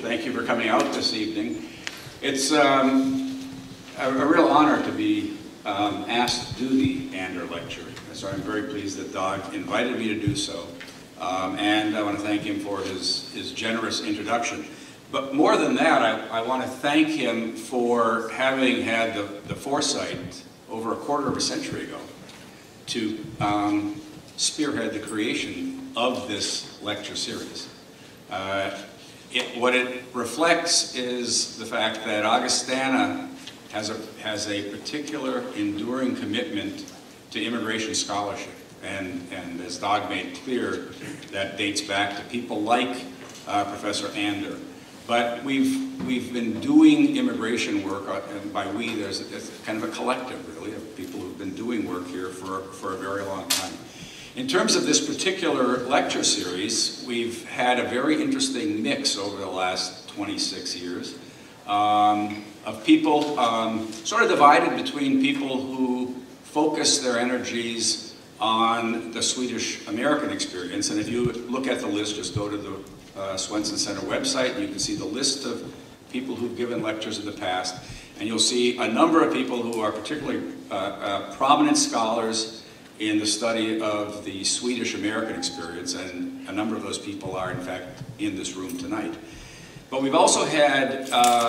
Thank you for coming out this evening. It's a real honor to be asked to do the Ander Lecture. So I'm very pleased that Doug invited me to do so. And I want to thank him for his generous introduction. But more than that, I want to thank him for having had the foresight over a quarter of a century ago to spearhead the creation of this lecture series. What it reflects is the fact that Augustana has a particular enduring commitment to immigration scholarship. And as Doug made clear, that dates back to people like Professor Ander. But we've been doing immigration work, and by we, there's kind of a collective, really, of people who've been doing work here for a very long time. In terms of this particular lecture series, we've had a very interesting mix over the last 26 years of people sort of divided between people who focus their energies on the Swedish-American experience. And if you look at the list, just go to the Swenson Center website, and you can see the list of people who've given lectures in the past. And you'll see a number of people who are particularly prominent scholars in the study of the Swedish-American experience, and a number of those people are, in fact, in this room tonight. But we've also had,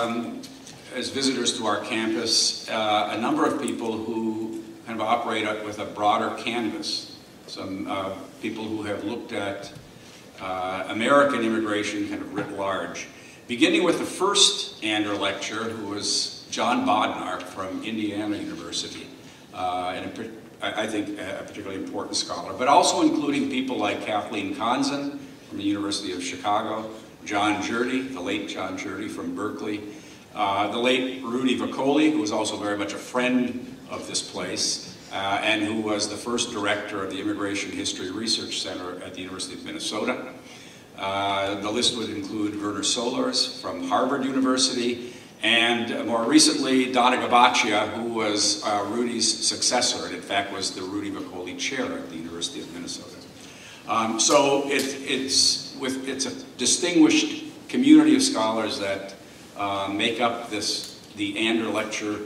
as visitors to our campus, a number of people who kind of operate with a broader canvas. Some people who have looked at American immigration kind of writ large. Beginning with the first Ander lecture, who was John Bodnar from Indiana University, and I think a particularly important scholar, but also including people like Kathleen Konzen from the University of Chicago, John Jurdy, the late John Jurdy from Berkeley, the late Rudy Vicoli, who was also very much a friend of this place, and who was the first director of the Immigration History Research Center at the University of Minnesota. The list would include Werner Solers from Harvard University, and more recently, Donna Gabaccia, who was Rudy's successor, and in fact was the Rudy Vicoli Chair at the University of Minnesota. So it's a distinguished community of scholars that make up the Ander Lecture,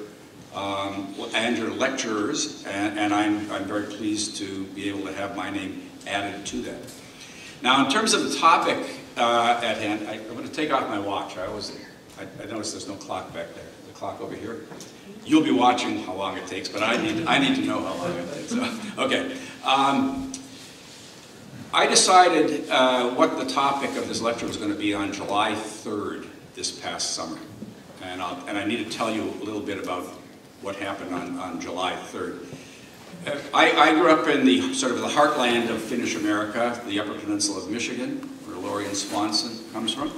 Ander Lecturers, and I'm very pleased to be able to have my name added to that. Now, in terms of the topic at hand, I'm going to take off my watch. I notice there's no clock back there. The clock over here. You'll be watching how long it takes, but I need to know how long it takes. So, okay. I decided what the topic of this lecture was going to be on July 3rd this past summer, and I need to tell you a little bit about what happened on July 3rd. I grew up in the sort of the heartland of Finnish America, the Upper Peninsula of Michigan, where Lorian Swanson comes from.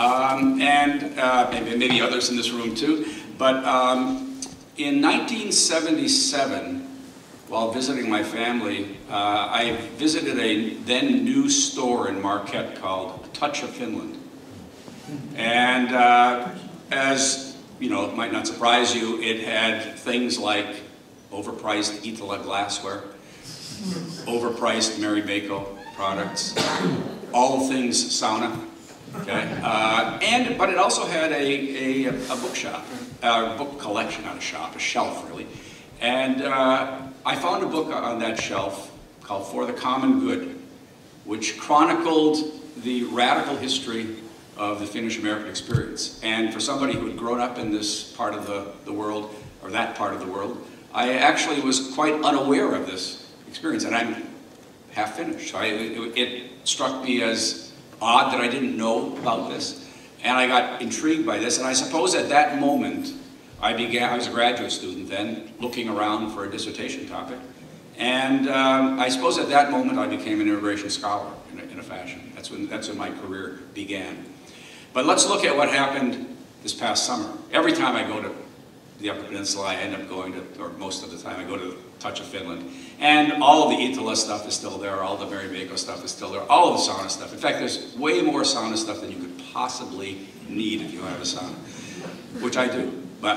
And maybe others in this room too, but in 1977, while visiting my family, I visited a then new store in Marquette called Touch of Finland. And as you know, it might not surprise you, it had things like overpriced Iittala glassware, overpriced Mary Bako products, all things sauna. Okay, but it also had a bookshop, a book collection, not a shop, a shelf really. And I found a book on that shelf called For the Common Good, which chronicled the radical history of the Finnish-American experience. And for somebody who had grown up in this part of the world, or that part of the world, I actually was quite unaware of this experience, and I'm half Finnish. So it struck me as odd that I didn't know about this, and I got intrigued by this, and I suppose at that moment I was a graduate student then, looking around for a dissertation topic, and I suppose at that moment I became an immigration scholar in a fashion. That's when my career began. But let's look at what happened this past summer. Every time I go to the Upper Peninsula, I end up going to, or most of the time, I go to Touch of Finland. And all of the Iittala stuff is still there, all the Mary Bako stuff is still there, all of the sauna stuff. In fact, there's way more sauna stuff than you could possibly need if you have a sauna, which I do. But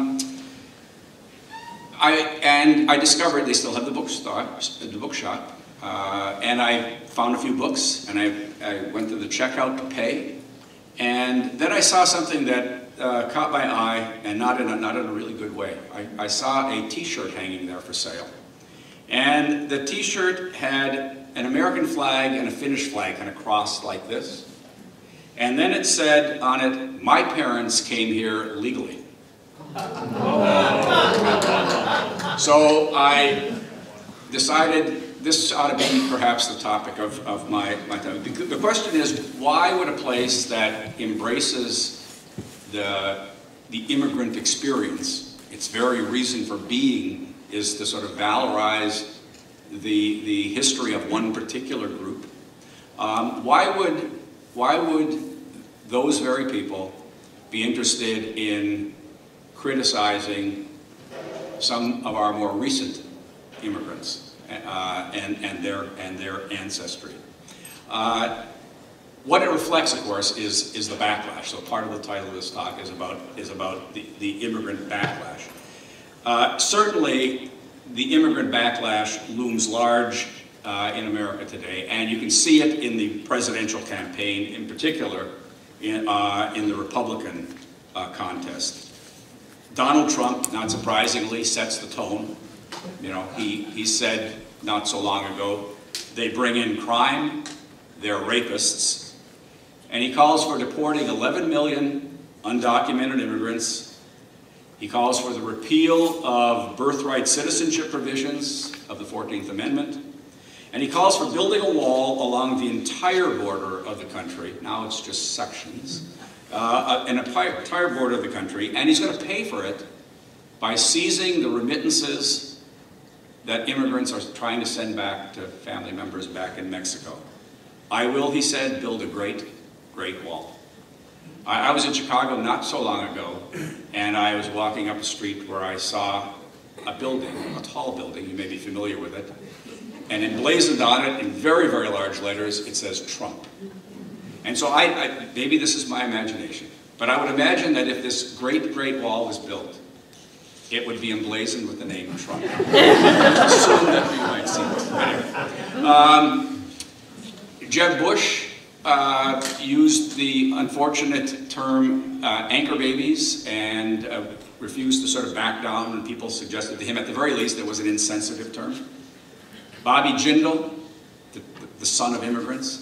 I discovered they still have the bookshop, And I found a few books, and I went to the checkout to pay. And then I saw something that caught my eye, and not in a really good way. I saw a T-shirt hanging there for sale. And the T-shirt had an American flag and a Finnish flag kind of crossed like this. And then it said on it, "My parents came here legally." So I decided this ought to be perhaps the topic of my time. The question is, why would a place that embraces the immigrant experience, its very reason for being is to sort of valorize the history of one particular group, why would those very people be interested in criticizing some of our more recent immigrants and their ancestry? What it reflects, of course, is the backlash. So part of the title of this talk is about the immigrant backlash. Certainly, the immigrant backlash looms large in America today, and you can see it in the presidential campaign, in particular in the Republican contest. Donald Trump, not surprisingly, sets the tone. You know, he said not so long ago, they bring in crime, they're rapists, and he calls for deporting 11 million undocumented immigrants. He calls for the repeal of birthright citizenship provisions of the 14th Amendment, and he calls for building a wall along the entire border of the country. Now it's just sections. An entire border of the country, and he's going to pay for it by seizing the remittances that immigrants are trying to send back to family members back in Mexico. I will, he said, build a great wall. I was in Chicago not so long ago, and I was walking up a street where I saw a building, a tall building, you may be familiar with it, and emblazoned on it in very, very large letters, it says Trump. And so maybe this is my imagination, but I would imagine that if this great wall was built, it would be emblazoned with the name Trump. Assume that we might see it. Anyway. Jeb Bush used the unfortunate term anchor babies and refused to sort of back down when people suggested to him, at the very least, it was an insensitive term. Bobby Jindal, the son of immigrants,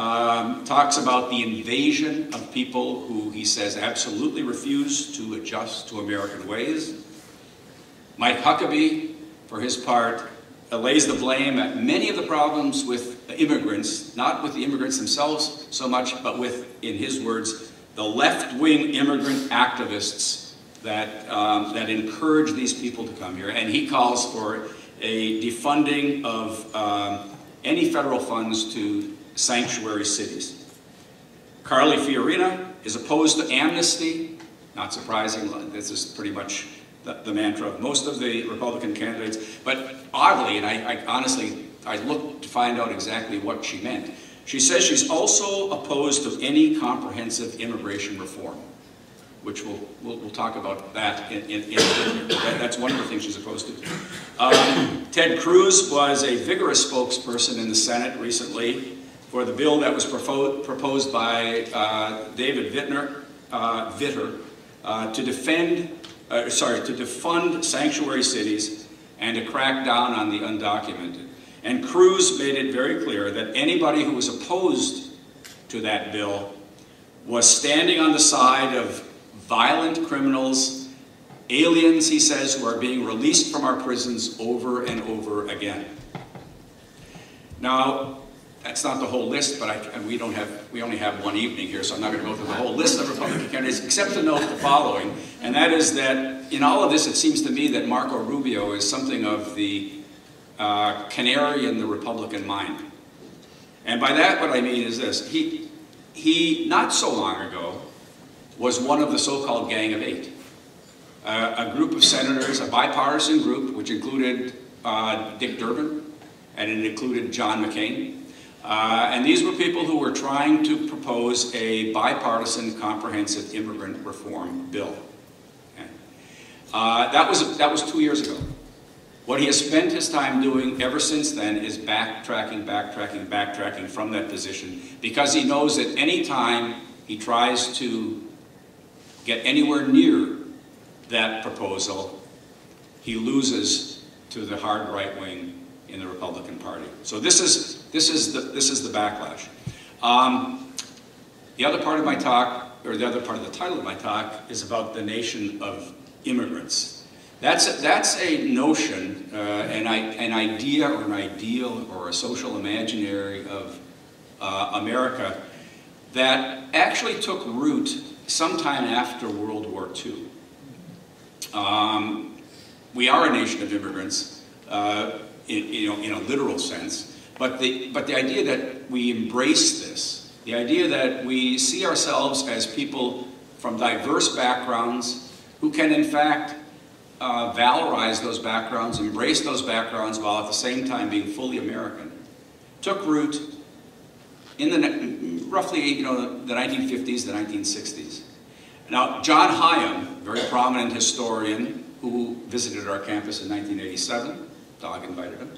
talks about the invasion of people who, he says, absolutely refuse to adjust to American ways. Mike Huckabee, for his part, lays the blame at many of the problems with the immigrants, not with the immigrants themselves so much, but with, in his words, the left-wing immigrant activists that encourage these people to come here. And he calls for a defunding of any federal funds to sanctuary cities. Carly Fiorina is opposed to amnesty. Not surprising, this is pretty much the mantra of most of the Republican candidates. But oddly, and I honestly looked to find out exactly what she meant. She says she's also opposed to any comprehensive immigration reform, which we'll talk about that in a bit. That's one of the things she's opposed to. Ted Cruz was a vigorous spokesperson in the Senate recently for the bill that was proposed by David Vitter to defund sanctuary cities and to crack down on the undocumented. And Cruz made it very clear that anybody who was opposed to that bill was standing on the side of violent criminals, aliens, he says, who are being released from our prisons over and over again. Now, that's not the whole list, but we only have one evening here, so I'm not going to go through the whole list of Republican candidates, except to note the following, and that is that in all of this, it seems to me that Marco Rubio is something of the canary in the Republican mind. And by that, what I mean is this. He not so long ago, was one of the so-called Gang of Eight, a group of senators, a bipartisan group, which included Dick Durbin, and it included John McCain. And these were people who were trying to propose a bipartisan comprehensive immigrant reform bill. Okay. That was 2 years ago. What he has spent his time doing ever since then is backtracking, backtracking, backtracking from that position, because he knows that any time he tries to get anywhere near that proposal, he loses to the hard right wing in the Republican Party. So this is the backlash. The other part of my talk, or the other part of the title of my talk, is about the nation of immigrants. That's a notion, an idea or an ideal or a social imaginary of America that actually took root sometime after World War II. We are a nation of immigrants, in a literal sense, but the idea that we embrace this, the idea that we see ourselves as people from diverse backgrounds who can in fact valorize those backgrounds, embrace those backgrounds while at the same time being fully American, took root in the roughly the 1950s, the 1960s. Now, John Hyam, very prominent historian who visited our campus in 1987, Dog invited him,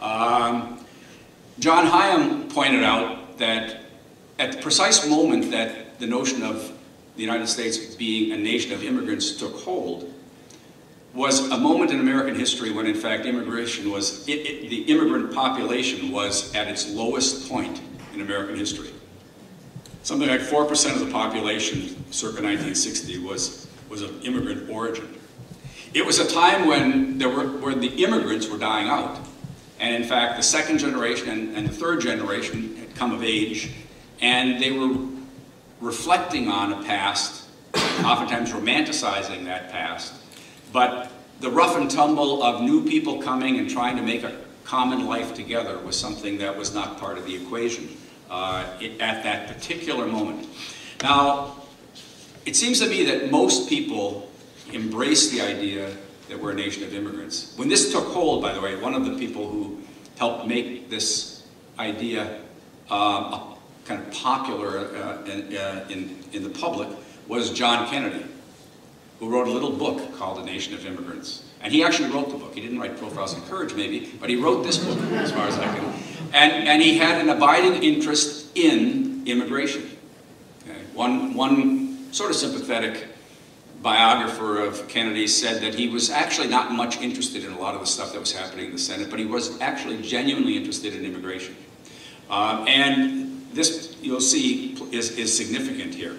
John Hyam pointed out that at the precise moment that the notion of the United States being a nation of immigrants took hold was a moment in American history when in fact immigration was, the immigrant population was at its lowest point in American history. Something like 4% of the population circa 1960 was of immigrant origin. It was a time when the immigrants were dying out. And in fact, the second generation and the third generation had come of age, and they were reflecting on a past, oftentimes romanticizing that past. But the rough and tumble of new people coming and trying to make a common life together was something that was not part of the equation at that particular moment. Now, it seems to me that most people embrace the idea that we're a nation of immigrants. When this took hold, by the way, one of the people who helped make this idea kind of popular in the public was John Kennedy, who wrote a little book called A Nation of Immigrants. And he actually wrote the book. He didn't write Profiles in Courage, maybe, but he wrote this book, as far as I can. And he had an abiding interest in immigration. Okay? One sort of sympathetic biographer of Kennedy said that he was actually not much interested in a lot of the stuff that was happening in the Senate, but he was actually genuinely interested in immigration. And this, you'll see, is significant here.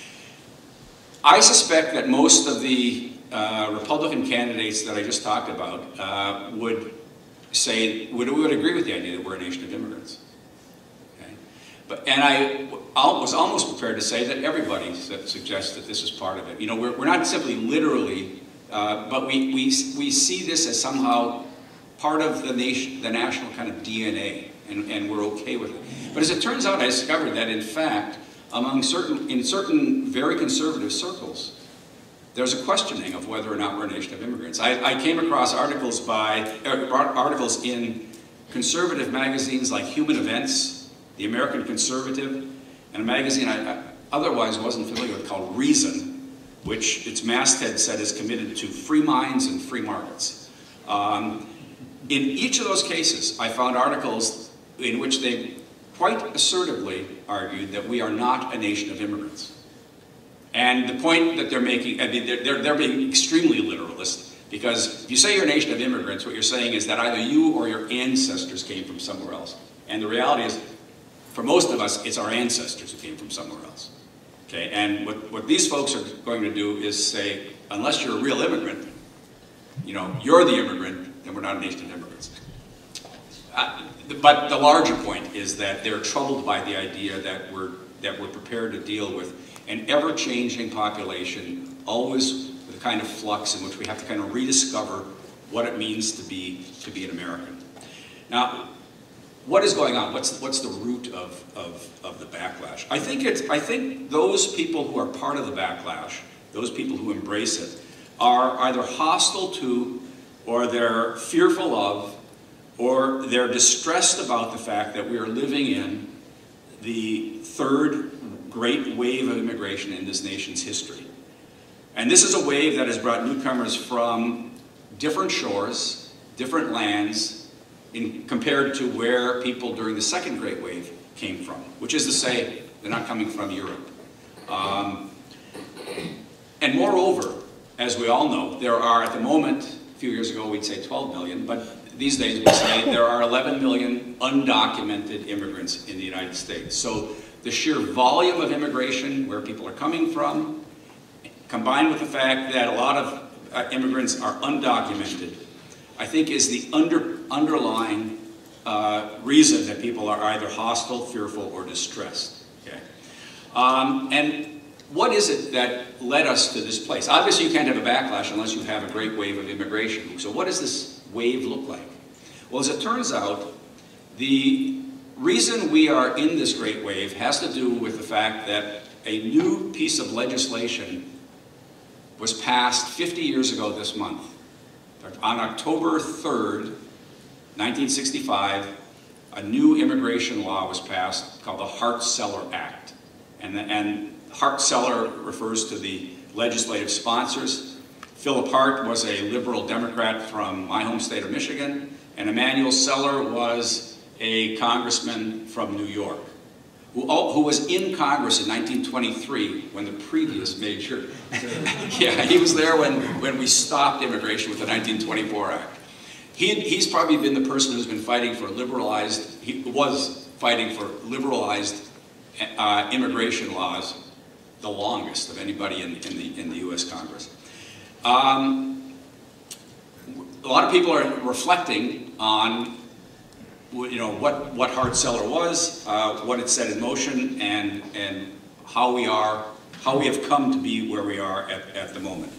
I suspect that most of the Republican candidates that I just talked about would agree with the idea that we're a nation of immigrants. Okay? And I was almost prepared to say that everybody suggests that this is part of it. You know, we're not simply literally, but we see this as somehow part of the national kind of DNA, and we're okay with it. But as it turns out, I discovered that in fact, in certain very conservative circles, there's a questioning of whether or not we're a nation of immigrants. I came across articles in conservative magazines like Human Events, The American Conservative, and a magazine I otherwise wasn't familiar with called Reason, which its masthead said is committed to free minds and free markets. In each of those cases, I found articles in which they quite assertively argued that we are not a nation of immigrants. And the point that they're making, I mean, they're being extremely literalist, because if you say you're a nation of immigrants, what you're saying is that either you or your ancestors came from somewhere else. And the reality is, for most of us, it's our ancestors who came from somewhere else. Okay, and what these folks are going to do is say, unless you're a real immigrant, you know, you're the immigrant, then we're not a nation of immigrants. But the larger point is that they're troubled by the idea that we're prepared to deal with an ever-changing population, always with a kind of flux in which we have to kind of rediscover what it means to be an American. Now, what is going on? What's the root of the backlash? I think those people who are part of the backlash, those people who embrace it, are either hostile to, or they're fearful of, or they're distressed about the fact that we are living in the third great wave of immigration in this nation's history. And this is a wave that has brought newcomers from different shores, different lands compared to where people during the second Great Wave came from, which is to say, they're not coming from Europe. And moreover, as we all know, there are at the moment, a few years ago we'd say 12 million, but these days we say there are 11 million undocumented immigrants in the United States. So the sheer volume of immigration, where people are coming from, combined with the fact that a lot of immigrants are undocumented, I think is the underlying reason that people are either hostile, fearful, or distressed. Okay? And what is it that led us to this place? Obviously, you can't have a backlash unless you have a great wave of immigration. So what does this wave look like? Well, as it turns out, the reason we are in this great wave has to do with the fact that a new piece of legislation was passed 50 years ago this month. On October 3rd, 1965, a new immigration law was passed called the Hart-Celler Act. And Hart-Celler refers to the legislative sponsors. Philip Hart was a liberal Democrat from my home state of Michigan, and Emanuel Celler was a congressman from New York, who was in Congress in 1923 when the previous major, yeah, he was there when we stopped immigration with the 1924 Act. He's probably been the person who's been fighting for liberalized, he was fighting for liberalized immigration laws the longest of anybody in the U.S. Congress. A lot of people are reflecting on, you know, what Hart-Celler was, what it set in motion, and how we have come to be where we are at the moment.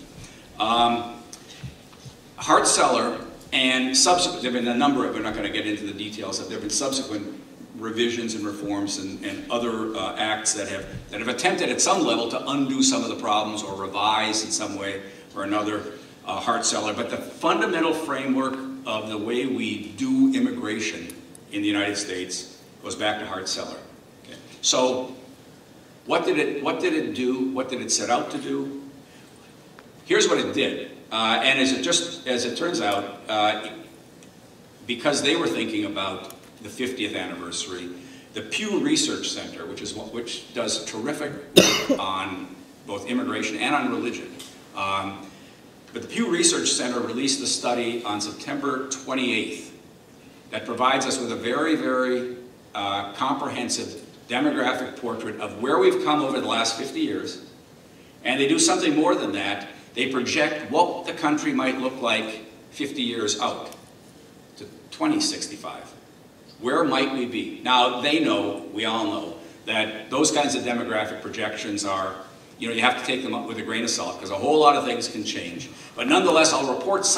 Hart-Celler and subsequent, there have been a number of, we're not going to get into the details, there have been subsequent revisions and reforms and other acts that have attempted at some level to undo some of the problems or revise in some way or another Hart-Celler. But the fundamental framework of the way we do immigration in the United States goes back to Hart-Celler. Okay. So what did it do? What did it set out to do? Here's what it did. And as it turns out, because they were thinking about the 50th anniversary, the Pew Research Center, which does terrific work on both immigration and on religion, but the Pew Research Center released a study on September 28th that provides us with a very, very comprehensive demographic portrait of where we've come over the last 50 years. And they do something more than that. They project what the country might look like 50 years out to 2065. Where might we be? Now, they know, we all know, that those kinds of demographic projections are, you know, you have to take them up with a grain of salt because a whole lot of things can change. But nonetheless, I'll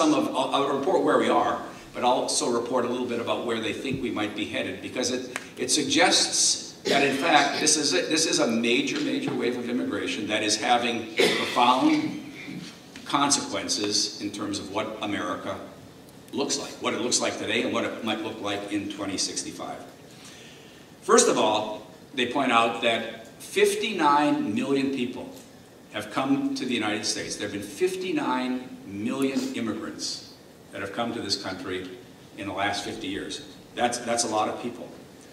report where we are, but I'll also report a little bit about where they think we might be headed, because it suggests that, in fact, this is a major, major wave of immigration that is having profound consequences in terms of what America looks like, what it looks like today and what it might look like in 2065. First of all, they point out that 59 million people have come to the United States. There have been 59 million immigrants that have come to this country in the last 50 years. That's a lot of people.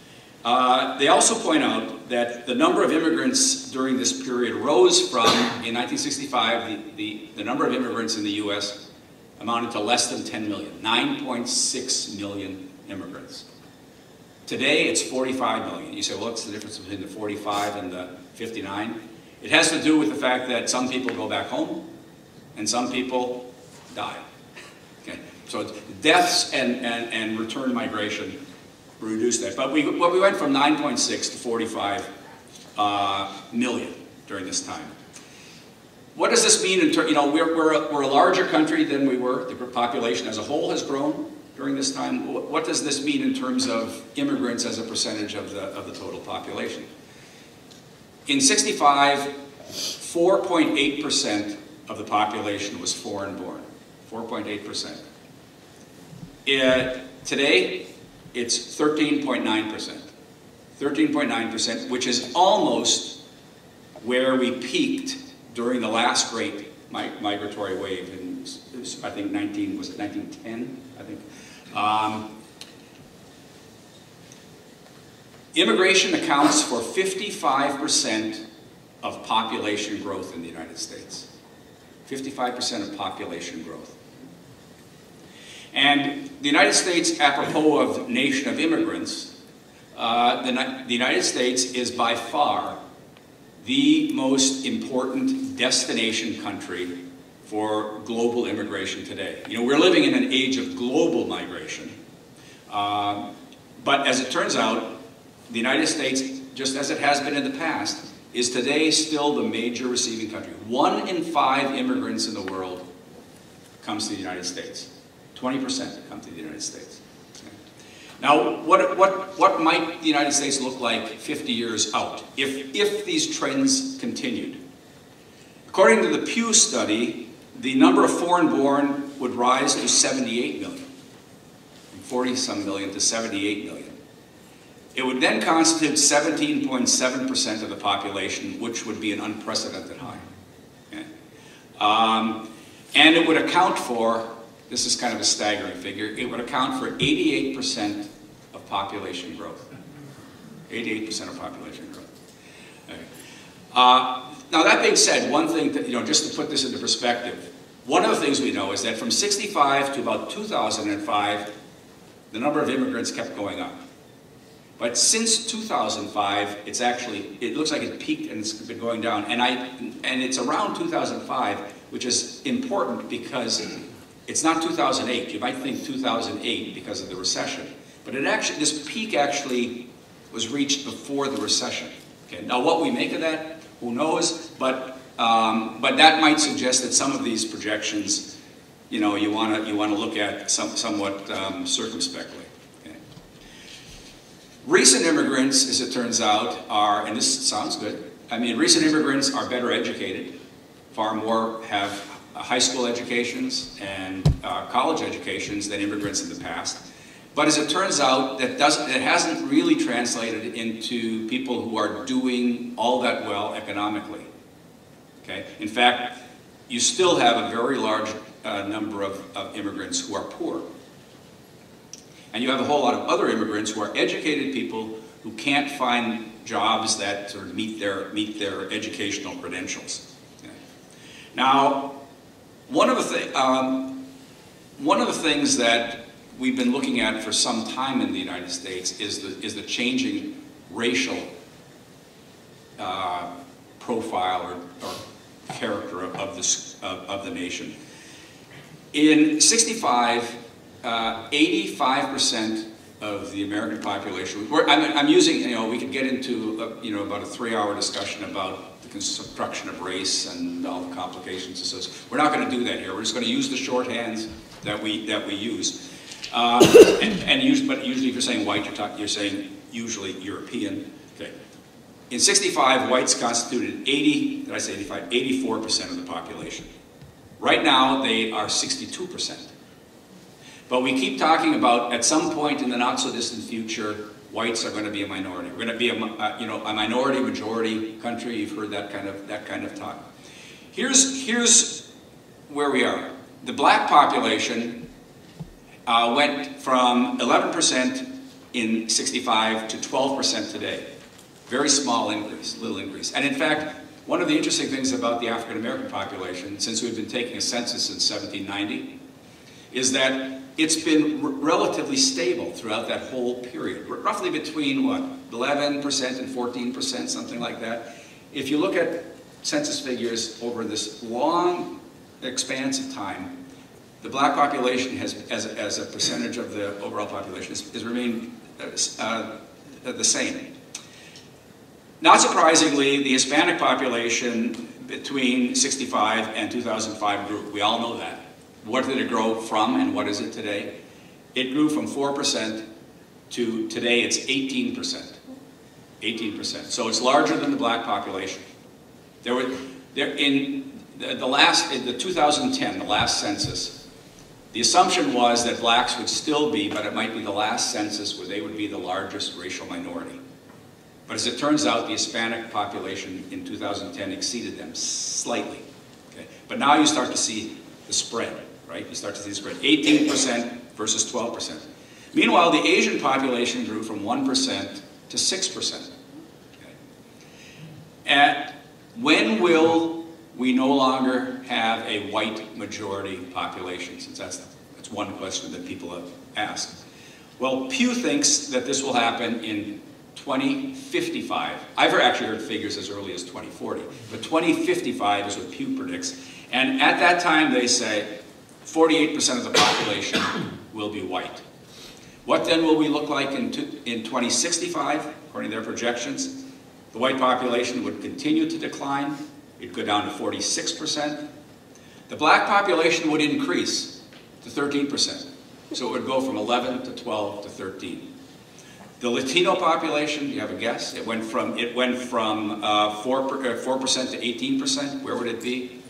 They also point out that the number of immigrants during this period rose from, in 1965, the number of immigrants in the U.S. amounted to less than 10 million, 9.6 million immigrants. Today, it's 45 million. You say, well, what's the difference between the 45 and the 59? It has to do with the fact that some people go back home and some people die. Okay? So deaths and return migration reduced that. But we went from 9.6 to 45 million during this time. What does this mean in terms, you know, we're a larger country than we were. The population as a whole has grown during this time. What does this mean in terms of immigrants as a percentage of the total population? In 65, 4.8% of the population was foreign-born. 4.8%. Today, it's 13.9%. 13.9%, which is almost where we peaked during the last great migratory wave in I think 1910, I think. Immigration accounts for 55% of population growth in the United States. 55% of population growth. And the United States, apropos of nation of immigrants, the United States is by far the most important destination country for global immigration today. You know, we're living in an age of global migration. But as it turns out, the United States, just as it has been in the past, is today still the major receiving country. 1 in 5 immigrants in the world comes to the United States. 20% come to the United States. Okay. Now, what might the United States look like 50 years out if these trends continued? According to the Pew study, the number of foreign-born would rise to 78 million, from 40-some million to 78 million. It would then constitute 17.7% of the population, which would be an unprecedented high. Okay? And it would account for, this is kind of a staggering figure, it would account for 88% of population growth. 88% of population growth. Okay. Now that being said, one thing that, just to put this into perspective, one of the things we know is that from 65 to about 2005, the number of immigrants kept going up. But since 2005, it looks like it peaked and it's been going down. And it's around 2005, which is important because it's not 2008. You might think 2008 because of the recession. But this peak actually was reached before the recession. Okay. Now what we make of that, who knows? But that might suggest that some of these projections, you want to look at somewhat circumspectly. Recent immigrants, as it turns out, and this sounds good, recent immigrants are better educated, far more have high school educations and college educations than immigrants in the past. But as it turns out, it hasn't really translated into people who are doing all that well economically. Okay? In fact, you still have a very large number of immigrants who are poor. And you have a whole lot of other immigrants who are educated people who can't find jobs that sort of meet their educational credentials. Okay. Now, one of the things that we've been looking at for some time in the United States is the changing racial profile or character of the nation. In '65. 85% of the American population, I'm using, we could get into, about a 3-hour discussion about the construction of race and all the complications associated. We're not going to do that here. We're just going to use the shorthands that we use. But usually if you're saying white, you're saying usually European. Okay. In '65, whites constituted 84% of the population. Right now, they are 62%. But we keep talking about, at some point in the not-so-distant future, whites are going to be a minority. We're going to be a minority-majority country. You've heard that kind of talk. Here's where we are. The black population went from 11% in '65 to 12% today. Very small increase, little increase. And in fact, one of the interesting things about the African-American population, since we've been taking a census since 1790, is that it's been relatively stable throughout that whole period, roughly between, 11% and 14%, something like that. If you look at census figures over this long expanse of time, the black population has, as a percentage of the overall population, has remained the same. Not surprisingly, the Hispanic population between '65 and 2005 grew. We all know that. What did it grow from and what is it today? It grew from 4% to today it's 18%. 18%. So it's larger than the black population. In the 2010, the last census, the assumption was that blacks would still be, but it might be the last census where they would be the largest racial minority. But as it turns out, the Hispanic population in 2010 exceeded them slightly. Okay? But now you start to see the spread, right? You start to see the spread. 18% versus 12%. Meanwhile, the Asian population grew from 1% to 6%. Okay. And when will we no longer have a white majority population? Since that's one question that people have asked. Well, Pew thinks that this will happen in 2055. I've actually heard figures as early as 2040, but 2055 is what Pew predicts. And at that time, they say 48% of the population will be white. What then will we look like in 2065, according to their projections? The white population would continue to decline. It'd go down to 46%. The black population would increase to 13%. So it would go from 11 to 12 to 13. The Latino population, do you have a guess? It went from 4% to 18%. Where would it be?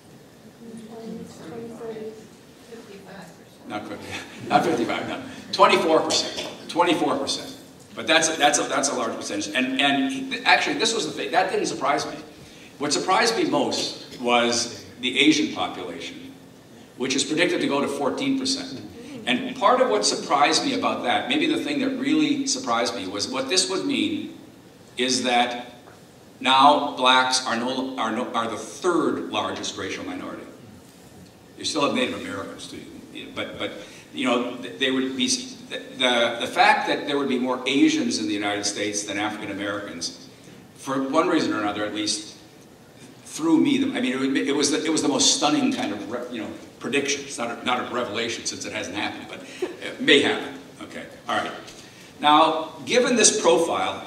55%. Not 55. No. 24%. 24%. But that's a large percentage. And actually, this was the thing that didn't surprise me. What surprised me most was the Asian population, which is predicted to go to 14%. And part of what surprised me about that, maybe the thing that really surprised me, was what this would mean is that now blacks are the third largest racial minority. You still have Native Americans too, but you know, they would be the fact that there would be more Asians in the United States than African Americans, for one reason or another at least, threw me. I mean, it was the most stunning kind of prediction. It's not a revelation since it hasn't happened, but it may happen. Okay, all right. Now, given this profile,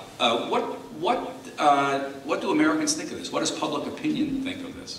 what do Americans think of this? What does public opinion think of this?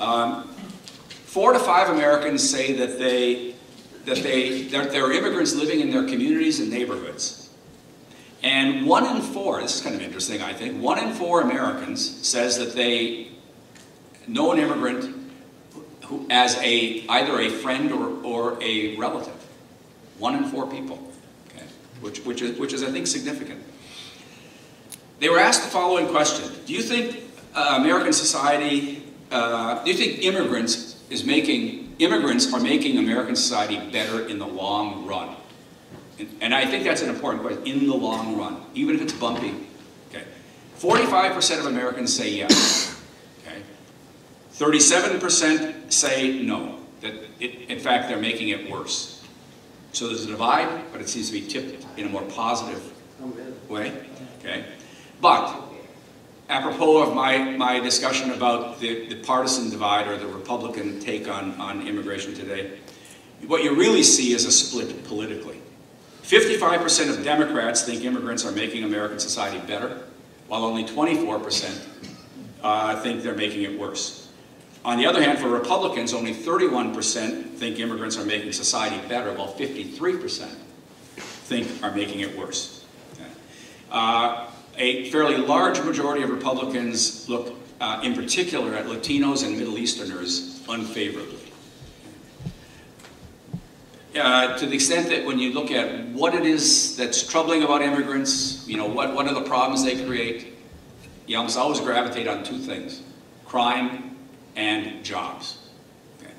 4 to 5 Americans say that there are immigrants living in their communities and neighborhoods. And 1 in 4, this is kind of interesting, I think, 1 in 4 Americans says that they know an immigrant who as either a friend or a relative. 1 in 4 people, okay, which is I think significant. They were asked the following question: do you think American society? Do you think immigrants are making American society better in the long run? And I think that's an important question. In the long run, even if it's bumpy. Okay, 45% of Americans say yes. 37% say no, that in fact they're making it worse. So there's a divide, but it seems to be tipped in a more positive way. Okay, but apropos of my discussion about the partisan divide or the Republican take on immigration today, what you really see is a split politically. 55% of Democrats think immigrants are making American society better, while only 24% think they're making it worse. On the other hand, for Republicans, only 31% think immigrants are making society better, while 53% think are making it worse. Okay. A fairly large majority of Republicans look, in particular, at Latinos and Middle Easterners unfavorably. To the extent that when you look at what it is that's troubling about immigrants, what are the problems they create, you almost always gravitate on 2 things: crime and jobs. Okay.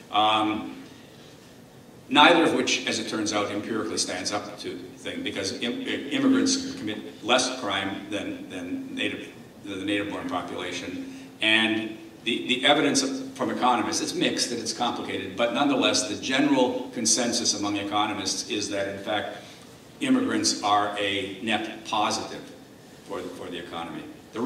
Neither of which, as it turns out, empirically stands up to the thing, because immigrants commit less crime than the native-born population, and the evidence from economists, it's mixed and it's complicated, but nonetheless, the general consensus among economists is that, in fact, immigrants are a net positive for the economy.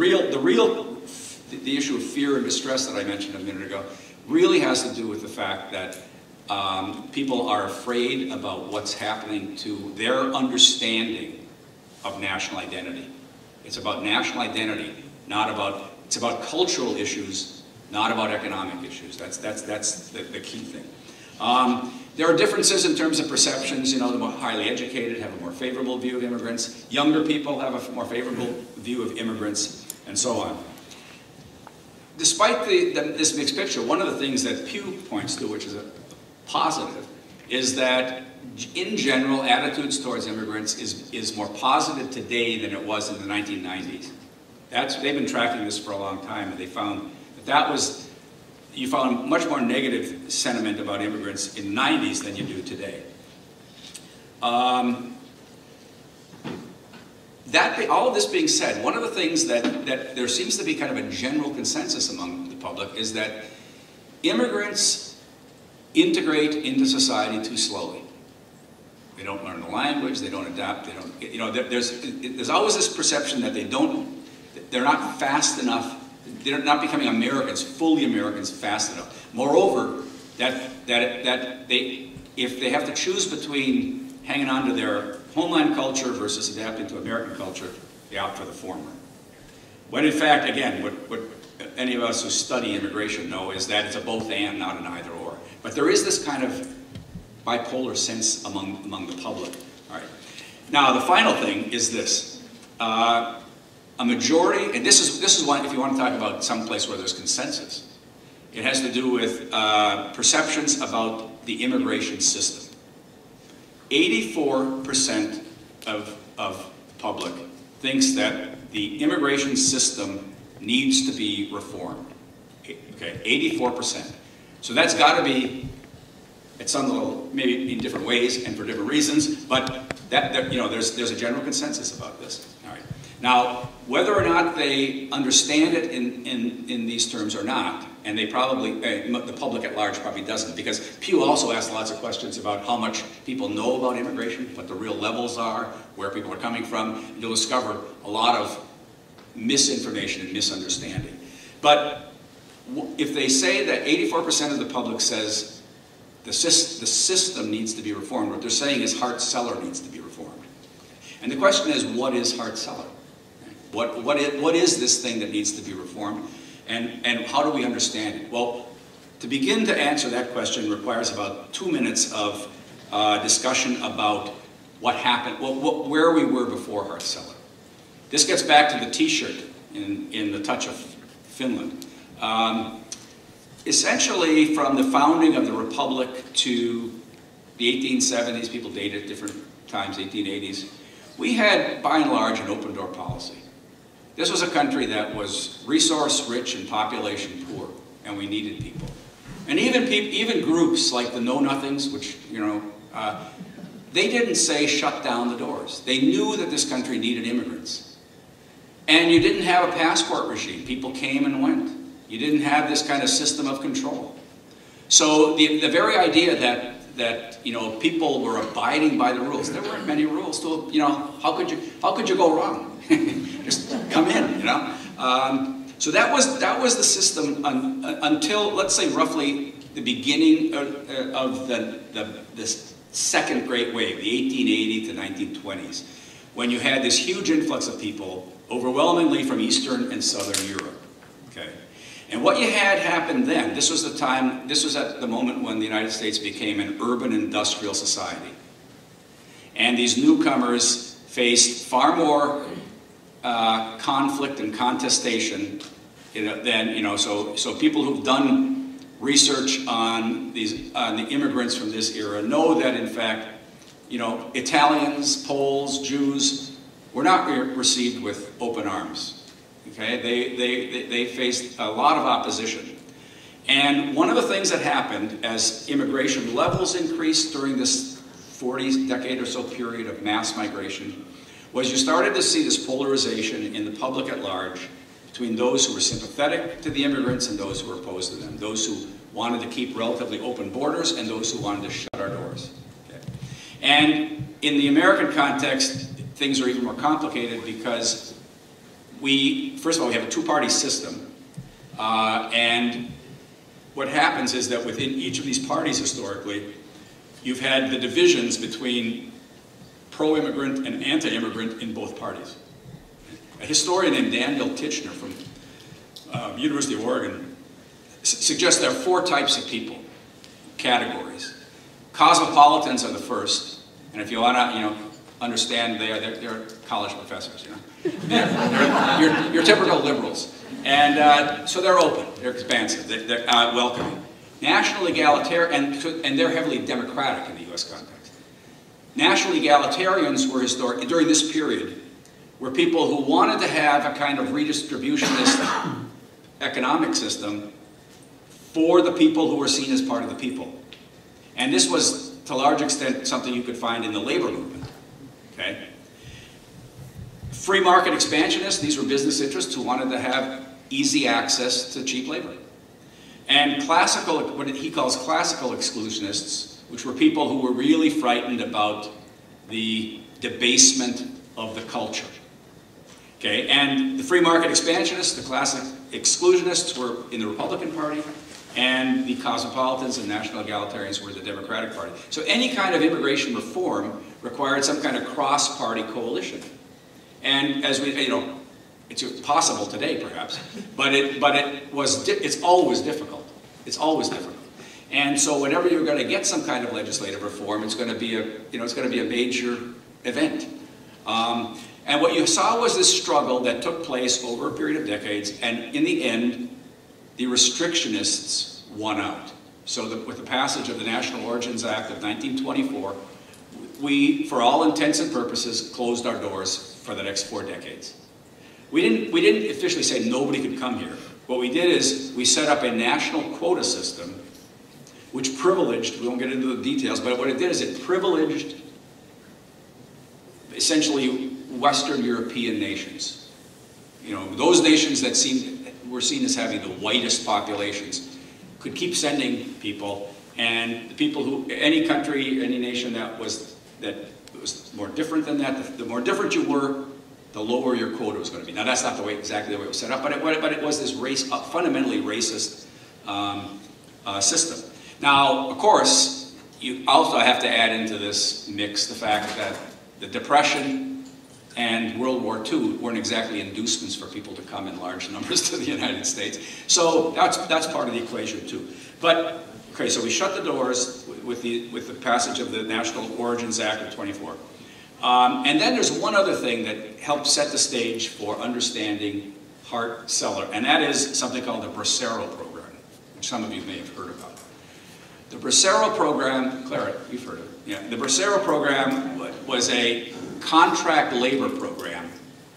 The issue of fear and distress that I mentioned a minute ago really has to do with the fact that people are afraid about what's happening to their understanding of national identity. It's about national identity, it's about cultural issues, not about economic issues. That's the key thing. There are differences in terms of perceptions. The more highly educated have a more favorable view of immigrants. Younger people have a more favorable view of immigrants, and so on. Despite this mixed picture, one of the things that Pew points to, which is a positive, is that in general, attitudes towards immigrants is more positive today than it was in the 1990s. They've been tracking this for a long time, and they found that you found much more negative sentiment about immigrants in the 90s than you do today. All of this being said, one of the things that there seems to be kind of a general consensus among the public is that immigrants integrate into society too slowly. They don't learn the language, they don't adapt, they don't, you know, there's always this perception that they're not fast enough, they're not becoming Americans, fully Americans fast enough. Moreover, if they have to choose between hanging on to their homeland culture versus adapting to American culture, they opt for the former. When in fact, again, what any of us who study immigration know is that it's a both and, not an either or. But there is this kind of bipolar sense among the public. All right. Now, the final thing is this. A majority, and this is one, if you want to talk about some place where there's consensus, it has to do with perceptions about the immigration system. 84% of the public thinks that the immigration system needs to be reformed. Okay, 84%. So that's got to be, at some level, maybe in different ways and for different reasons, but you know, there's a general consensus about this. All right. Now, whether or not they understand it in these terms or not, and they probably, the public at large probably doesn't, because Pew also asked lots of questions about how much people know about immigration, what the real levels are, where people are coming from, and you'll discover a lot of misinformation and misunderstanding. But if they say that 84% of the public says the system needs to be reformed, what they're saying is Hart-Celler needs to be reformed. And the question is, what is Hart-Celler? What is this thing that needs to be reformed? And how do we understand it? Well, to begin to answer that question requires about 2 minutes of discussion about what happened, where we were before Hart-Celler. This gets back to the T-shirt in The Touch of Finland. Essentially, from the founding of the Republic to the 1870s, people date at different times, 1880s, we had, by and large, an open-door policy. This was a country that was resource-rich and population-poor, and we needed people. And even groups like the Know-Nothings, which, you know, they didn't say shut down the doors. They knew that this country needed immigrants. And you didn't have a passport regime. People came and went. You didn't have this kind of system of control. So the very idea that you know, people were abiding by the rules, there weren't many rules. So, you know, how could you go wrong? Just come in, you know. So that was the system until, let's say, roughly the beginning of this second great wave, the 1880 to 1920s, when you had this huge influx of people, overwhelmingly from Eastern and Southern Europe. Okay, and what you had happen then, this was at the moment when the United States became an urban industrial society, and these newcomers faced far more conflict and contestation than, you know, so people who've done research on the immigrants from this era know that, in fact, you know, Italians, Poles, Jews were not received with open arms. Okay, they faced a lot of opposition. And one of the things that happened as immigration levels increased during this 40 decade or so period of mass migration was you started to see this polarization in the public at large between those who were sympathetic to the immigrants and those who were opposed to them, those who wanted to keep relatively open borders and those who wanted to shut our doors. Okay. And in the American context, things are even more complicated because first of all, we have a two-party system, and what happens is that within each of these parties historically, you've had the divisions between pro-immigrant and anti-immigrant in both parties. A historian named Daniel Titchener from University of Oregon suggests there are 4 types of people, categories. Cosmopolitans are the first, and if you want to, you know, understand, they're college professors, you know. They're your typical liberals, and so they're open, they're expansive, they're welcoming. National egalitarian, and they're heavily democratic in the U.S. context. National egalitarians were during this period, were people who wanted to have a kind of redistributionist economic system for the people who were seen as part of the people. And this was, to a large extent, something you could find in the labor movement. Okay? Free market expansionists, these were business interests who wanted to have easy access to cheap labor. And classical, what he calls classical exclusionists, which were people who were really frightened about the debasement of the culture. Okay, and the free market expansionists, the classic exclusionists, were in the Republican Party, and the cosmopolitans and national egalitarians were the Democratic Party. So any kind of immigration reform required some kind of cross-party coalition. And as we, you know, it's possible today perhaps, but it's always difficult. It's always difficult. And so whenever you're going to get some kind of legislative reform, it's going to be a major event. And what you saw was this struggle that took place over a period of decades, and in the end, the restrictionists won out. So with the passage of the National Origins Act of 1924, we, for all intents and purposes, closed our doors for the next 4 decades. We didn't officially say nobody could come here. What we did is we set up a national quota system which privileged, we won't get into the details, but what it did is it privileged essentially Western European nations. You know, those nations that were seen as having the whitest populations could keep sending people, and the people who, any country, any nation that was more different than that, the more different you were, the lower your quota was going to be. Now that's not exactly the way it was set up, but it was this fundamentally racist system. Now, of course, you also have to add into this mix the fact that the Depression and World War II weren't exactly inducements for people to come in large numbers to the United States. So that's part of the equation too. But okay, so we shut the doors with the passage of the National Origins Act of 24. And then there's one other thing that helped set the stage for understanding Hart-Celler, and that is something called the Bracero program, which some of you may have heard about. The Bracero program, Clara, you've heard of it. Yeah, the Bracero program was a contract labor program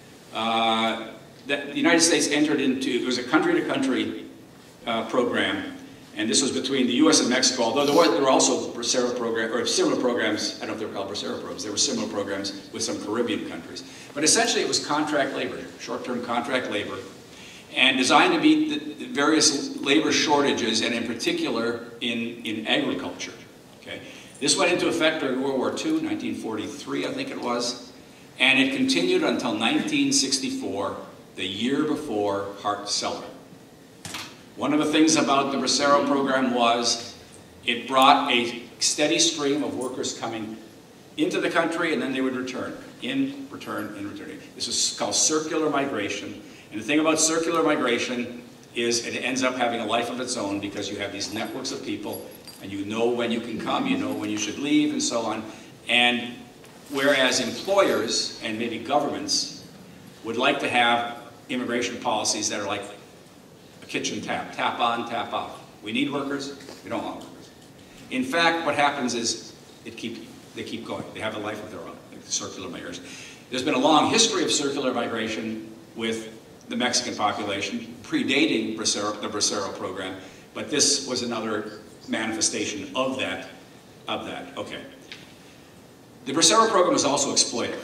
that the United States entered into. It was a country-to-country program, and this was between the U.S. and Mexico, although there were also Bracero programs, or similar programs. I don't know if they were called Bracero programs. There were similar programs with some Caribbean countries. But essentially it was contract labor, short-term contract labor, and designed to meet the various labor shortages, and in particular in agriculture. Okay? This went into effect during World War II, 1943 I think it was, and it continued until 1964, the year before Hart-Celler. One of the things about the Bracero program was it brought a steady stream of workers coming into the country, and then they would return, in, return, in, returning. This is called circular migration. And the thing about circular migration is it ends up having a life of its own because you have these networks of people, and you know when you can come, you know when you should leave, and so on. And whereas employers and maybe governments would like to have immigration policies that are like a kitchen tap, tap on, tap off. We need workers, we don't want workers. In fact, what happens is they keep going. They have a life of their own, like the circular migration. There's been a long history of circular migration with the Mexican population, predating the Bracero program, but this was another manifestation of that. Okay. The Bracero program was also exploitive.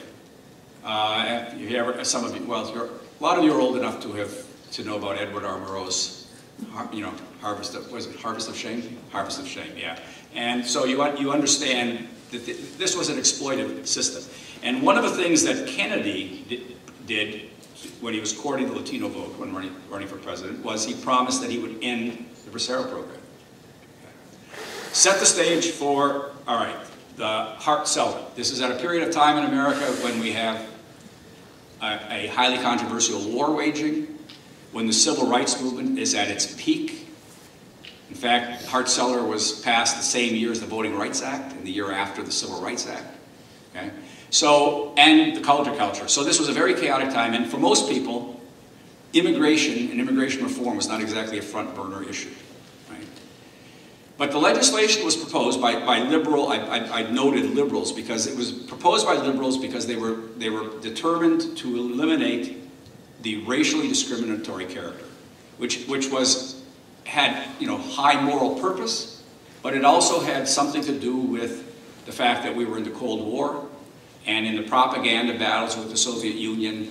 Some of you, well, a lot of you are old enough to know about Edward R. Murrow's, Harvest of Shame? Harvest of Shame, yeah. And so you understand that this was an exploitive system. And one of the things that Kennedy did when he was courting the Latino vote, when running for president, was he promised that he would end the Bracero program. Set the stage for, all right, the Hart-Celler. This is at a period of time in America when we have a highly controversial war waging, when the civil rights movement is at its peak. In fact, Hart-Celler was passed the same year as the Voting Rights Act, and the year after the Civil Rights Act. Okay? So, and the counterculture. So this was a very chaotic time, and for most people, immigration and immigration reform was not exactly a front burner issue. Right? But the legislation was proposed by liberal, I noted liberals, because it was proposed by liberals because they were determined to eliminate the racially discriminatory character, which had, high moral purpose, but it also had something to do with the fact that we were in the Cold War, and in the propaganda battles with the Soviet Union,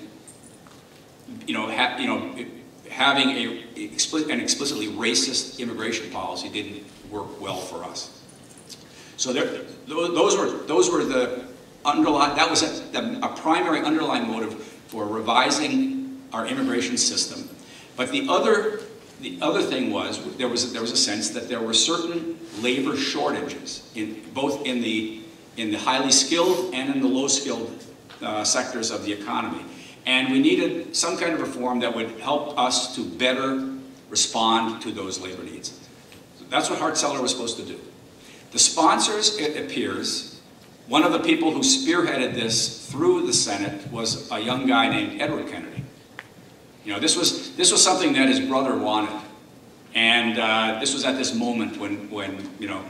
having an explicitly racist immigration policy didn't work well for us. So those were the underlying. That was a primary underlying motive for revising our immigration system. But the other thing was there was a sense that there were certain labor shortages both in the highly skilled and in the low skilled sectors of the economy. And we needed some kind of reform that would help us to better respond to those labor needs. So that's what Hart-Celler was supposed to do. The sponsors, it appears, one of the people who spearheaded this through the Senate was a young guy named Edward Kennedy. This was something that his brother wanted. And this was at this moment when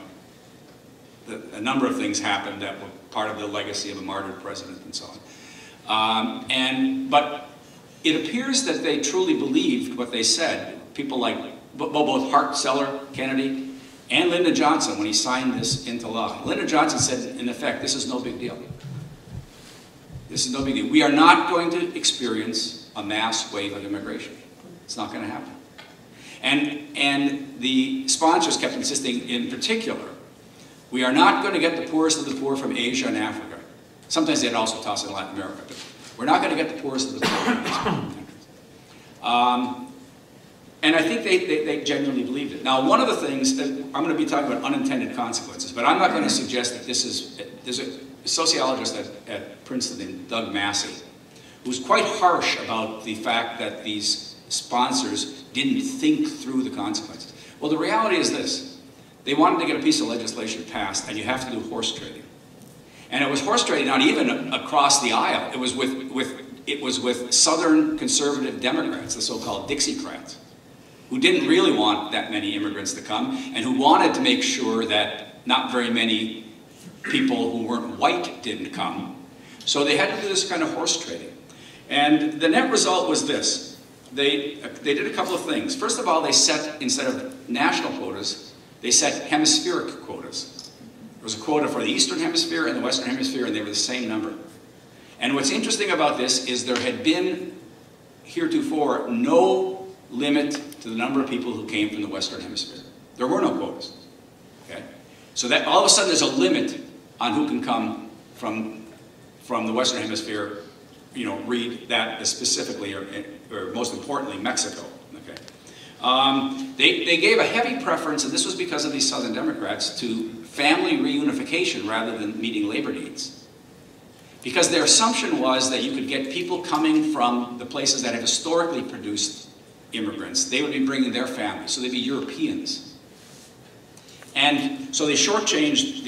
a number of things happened that were part of the legacy of a martyred president and so on. But it appears that they truly believed what they said. People like both Hart-Celler, Kennedy, and Lyndon Johnson when he signed this into law. Lyndon Johnson said, in effect, this is no big deal. This is no big deal. We are not going to experience a mass wave of immigration. It's not going to happen. And the sponsors kept insisting, in particular, we are not going to get the poorest of the poor from Asia and Africa. Sometimes they'd also toss in Latin America, but we're not going to get the poorest of the poor from these countries. And I think they genuinely believed it. Now, one of the things that I'm going to be talking about unintended consequences, but I'm not going to suggest that there's a sociologist at Princeton, Doug Massey, who's quite harsh about the fact that these sponsors didn't think through the consequences. Well, the reality is this. They wanted to get a piece of legislation passed, and you have to do horse trading. And it was horse trading not even across the aisle. It was with Southern conservative Democrats, the so-called Dixiecrats, who didn't really want that many immigrants to come, and who wanted to make sure that not very many people who weren't white didn't come. So they had to do this kind of horse trading. And the net result was this. They did a couple of things. First of all, they set, instead of national quotas, they set hemispheric quotas. There was a quota for the Eastern Hemisphere and the Western Hemisphere, and they were the same number. And what's interesting about this is there had been, heretofore, no limit to the number of people who came from the Western Hemisphere. There were no quotas. Okay? So that all of a sudden there's a limit on who can come from the Western Hemisphere, read that specifically, or most importantly, Mexico. Okay? They gave a heavy preference, and this was because of these Southern Democrats, to family reunification rather than meeting labor needs. Because their assumption was that you could get people coming from the places that have historically produced immigrants. They would be bringing their families, so they'd be Europeans. And so they shortchanged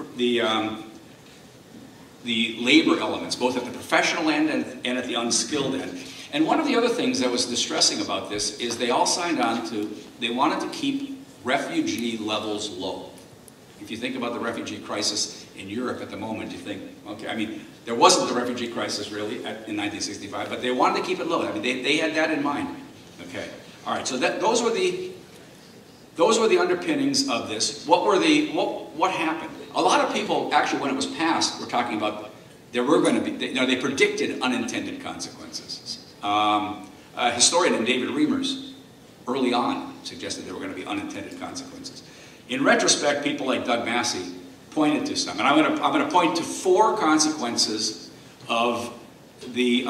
the labor elements, both at the professional end and at the unskilled end. And one of the other things that was distressing about this is they all signed on to, they wanted to keep refugee levels low. If you think about the refugee crisis in Europe at the moment, you think, okay, I mean, there wasn't the refugee crisis really in 1965, but they wanted to keep it low. I mean, they had that in mind. Okay, all right. So those were the underpinnings of this. What happened? A lot of people actually, when it was passed, were talking about there were going to be. They predicted unintended consequences. A historian named David Reimers, early on, suggested there were going to be unintended consequences. In retrospect, people like Doug Massey pointed to some, and I'm going to point to 4 consequences of the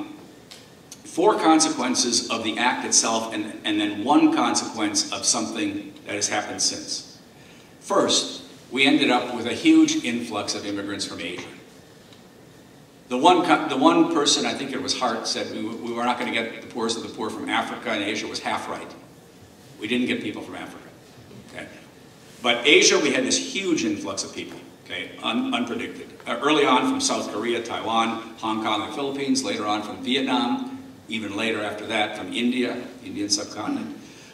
act itself, and then 1 consequence of something that has happened since. First, we ended up with a huge influx of immigrants from Asia. The one person, I think it was Hart, said we were not going to get the poorest of the poor from Africa, and Asia was half right. We didn't get people from Africa. Okay? But Asia, we had this huge influx of people, okay, unpredicted. Early on from South Korea, Taiwan, Hong Kong, and Philippines. Later on from Vietnam. Even later after that from India, Indian subcontinent.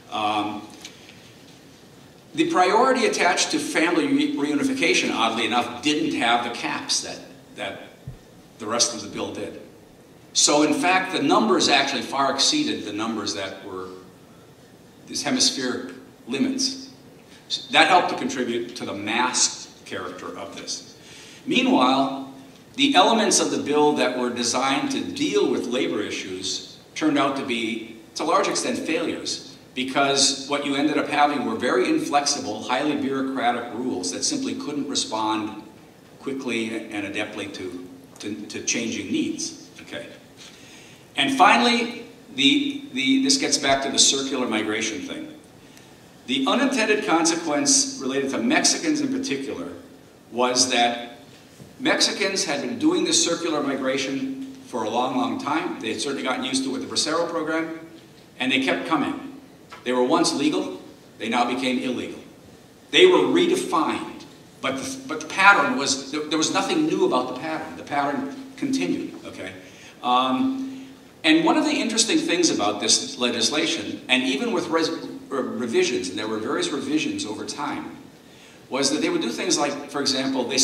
The priority attached to family reunification, oddly enough, didn't have the caps that the rest of the bill did. So in fact, the numbers actually far exceeded the numbers that were these hemispheric limits. That helped to contribute to the masked character of this. Meanwhile, the elements of the bill that were designed to deal with labor issues turned out to be, to a large extent, failures, because what you ended up having were very inflexible, highly bureaucratic rules that simply couldn't respond quickly and adeptly to changing needs. Okay. And finally, this gets back to the circular migration thing. The unintended consequence related to Mexicans in particular was that Mexicans had been doing this circular migration for a long, long time. They had certainly gotten used to it with the Bracero program, and they kept coming. They were once legal, they now became illegal. They were redefined, but the pattern was, there was nothing new about the pattern. The pattern continued, okay? And one of the interesting things about this legislation, and even with revisions, and there were various revisions over time, was that they would do things like, for example, they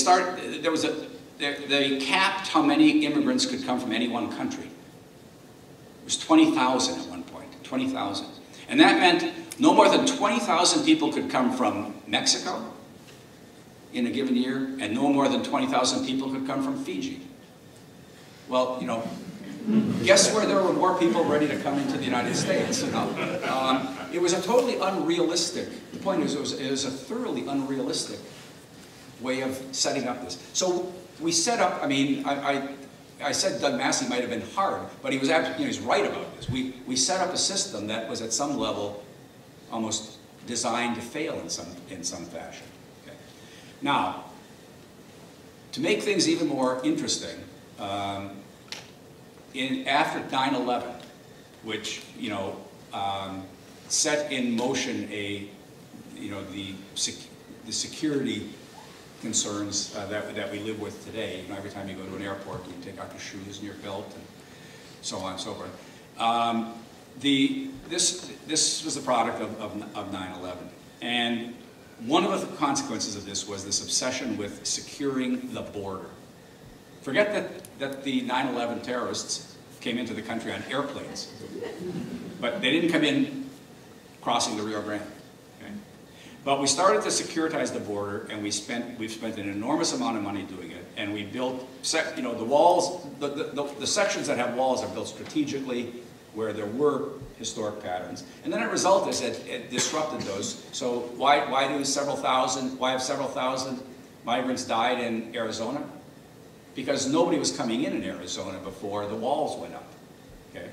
capped how many immigrants could come from any one country. It was 20,000 at one point, 20,000. And that meant no more than 20,000 people could come from Mexico in a given year, and no more than 20,000 people could come from Fiji. Well, you know, guess where there were more people ready to come into the United States, you know? It was a totally unrealistic, the point is it was a thoroughly unrealistic way of setting up this. So we set up, I mean, I said Doug Massey might have been hard, but he was absolutely, you know, he's right about this. We set up a system that was at some level almost designed to fail in some fashion. Okay. Now, to make things even more interesting, after 9/11, which, you know, set in motion the security concerns that we live with today. You know, every time you go to an airport, you take out your shoes and your belt, and so on and so forth. This was the product of 9/11, and one of the consequences of this was this obsession with securing the border. Forget that the 9/11 terrorists came into the country on airplanes, but they didn't come in crossing the Rio Grande. Okay? But we started to securitize the border, and we've spent an enormous amount of money doing it, and we built, you know, the walls, the sections that have walls are built strategically where there were historic patterns, and then the result is that it disrupted those. So why have several thousand migrants died in Arizona? Because nobody was coming in Arizona before the walls went up. Okay,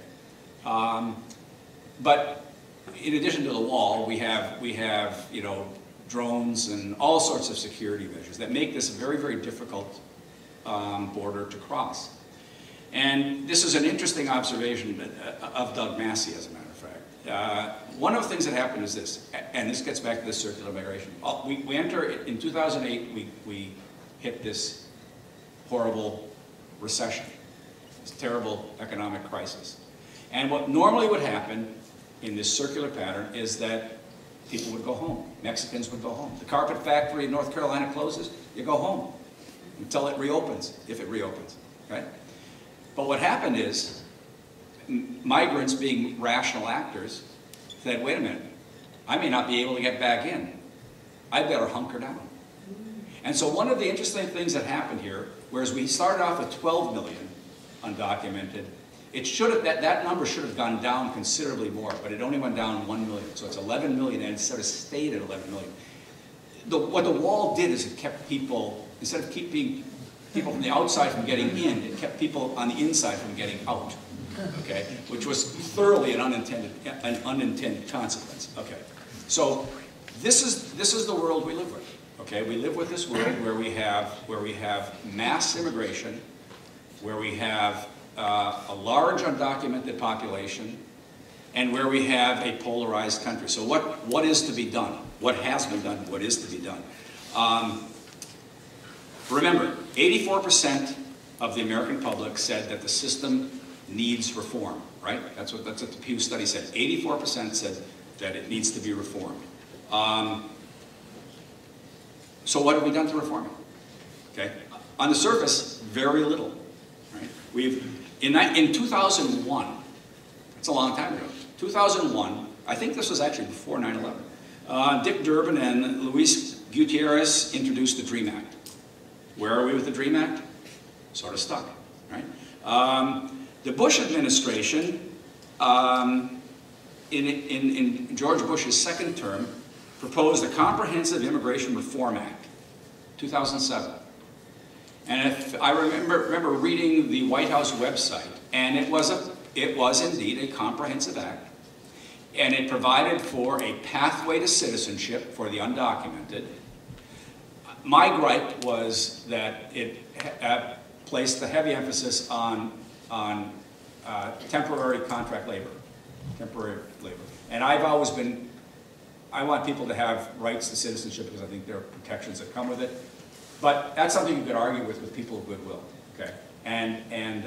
but in addition to the wall, we have you know, drones and all sorts of security measures that make this a very, very difficult border to cross. And this is an interesting observation of Doug Massey, as a matter of fact. One of the things that happened is this, and this gets back to the circular migration. We enter, in 2008, we hit this horrible recession, this terrible economic crisis. And what normally would happen in this circular pattern is that people would go home. Mexicans would go home. The carpet factory in North Carolina closes, you go home until it reopens, if it reopens, right? But what happened is, migrants, being rational actors, said, wait a minute, I may not be able to get back in. I better hunker down. And so one of the interesting things that happened here, whereas we started off with 12 million undocumented, it should have, that number should have gone down considerably more, but it only went down 1 million. So it's 11 million, and it sort of stayed at 11 million. What the wall did is it kept people, instead of keeping people from the outside from getting in, it kept people on the inside from getting out, okay? Which was thoroughly an unintended consequence, okay? So this is the world we live with, okay? We live with this world where we have mass immigration, where we have a large undocumented population, and where we have a polarized country. So what is to be done? What has been done? What is to be done? Remember, 84% of the American public said that the system needs reform, right? That's what the Pew study said. 84% said that it needs to be reformed. So what have we done to reform it? Okay, on the surface, very little. Right? In 2001, it's a long time ago. 2001, I think this was actually before 9/11. Dick Durbin and Luis Gutierrez introduced the DREAM Act. Where are we with the DREAM Act? Sort of stuck, right? The Bush administration, in George Bush's second term, proposed a Comprehensive Immigration Reform Act, 2007. And if I remember reading the White House website, and it was indeed a comprehensive act, and it provided for a pathway to citizenship for the undocumented. My gripe was that it placed the heavy emphasis on temporary contract labor, And I've always been, I want people to have rights to citizenship because I think there are protections that come with it. But that's something you could argue with people of goodwill, okay? And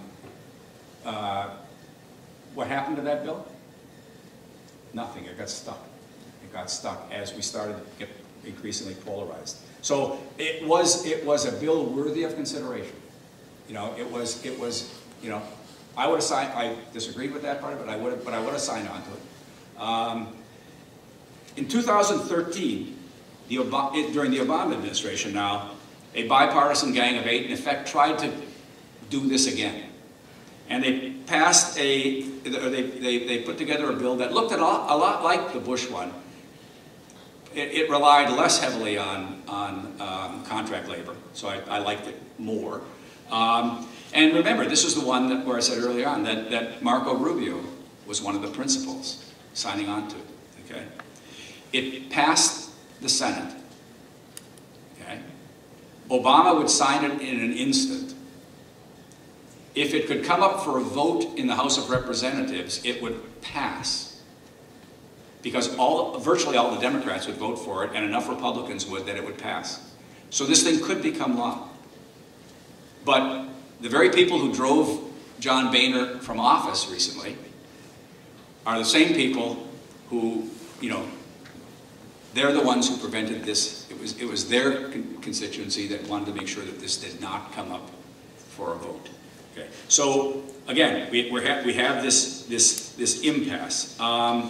what happened to that bill? Nothing, it got stuck. It got stuck as we started to get increasingly polarized. So it was a bill worthy of consideration. You know, it was, you know, I would have signed, I disagreed with that part of it, but I would have signed on to it. In 2013, during the Obama administration now, a bipartisan gang of 8 in effect tried to do this again. And they passed they put together a bill that looked a lot like the Bush one. It relied less heavily on contract labor, so I liked it more. And remember, this is the one that, where I said earlier on that Marco Rubio was one of the principals signing on to, okay? It passed the Senate, okay? Obama would sign it in an instant. If it could come up for a vote in the House of Representatives, it would pass. Because virtually all the Democrats would vote for it, and enough Republicans would that it would pass. So this thing could become law. But the very people who drove John Boehner from office recently are the same people who, you know, they're the ones who prevented this. It was their constituency that wanted to make sure that this did not come up for a vote. Okay. So again, we have this impasse.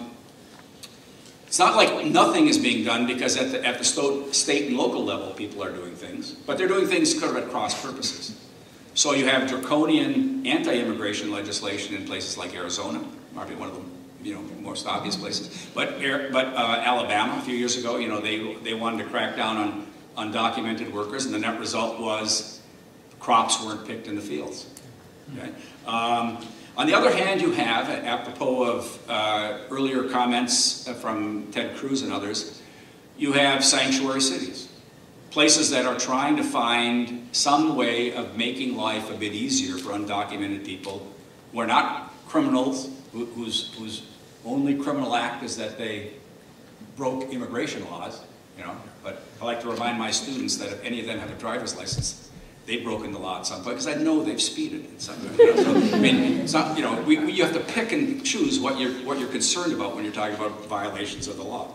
It's not like nothing is being done, because at the state and local level people are doing things, but they're doing things kind of at cross purposes. So you have draconian anti-immigration legislation in places like Arizona, probably one of the, you know, most obvious places. But Alabama a few years ago, you know, they wanted to crack down on undocumented workers, and the net result was crops weren't picked in the fields. Okay? On the other hand, you have, apropos of earlier comments from Ted Cruz and others, you have sanctuary cities. Places that are trying to find some way of making life a bit easier for undocumented people who are not criminals, whose only criminal act is that they broke immigration laws, you know. But I like to remind my students that if any of them have a driver's license, they've broken the law at some point, because I know they've speeded at some point. You know? So, I mean, it's not, you know, you have to pick and choose what you're concerned about when you're talking about violations of the law.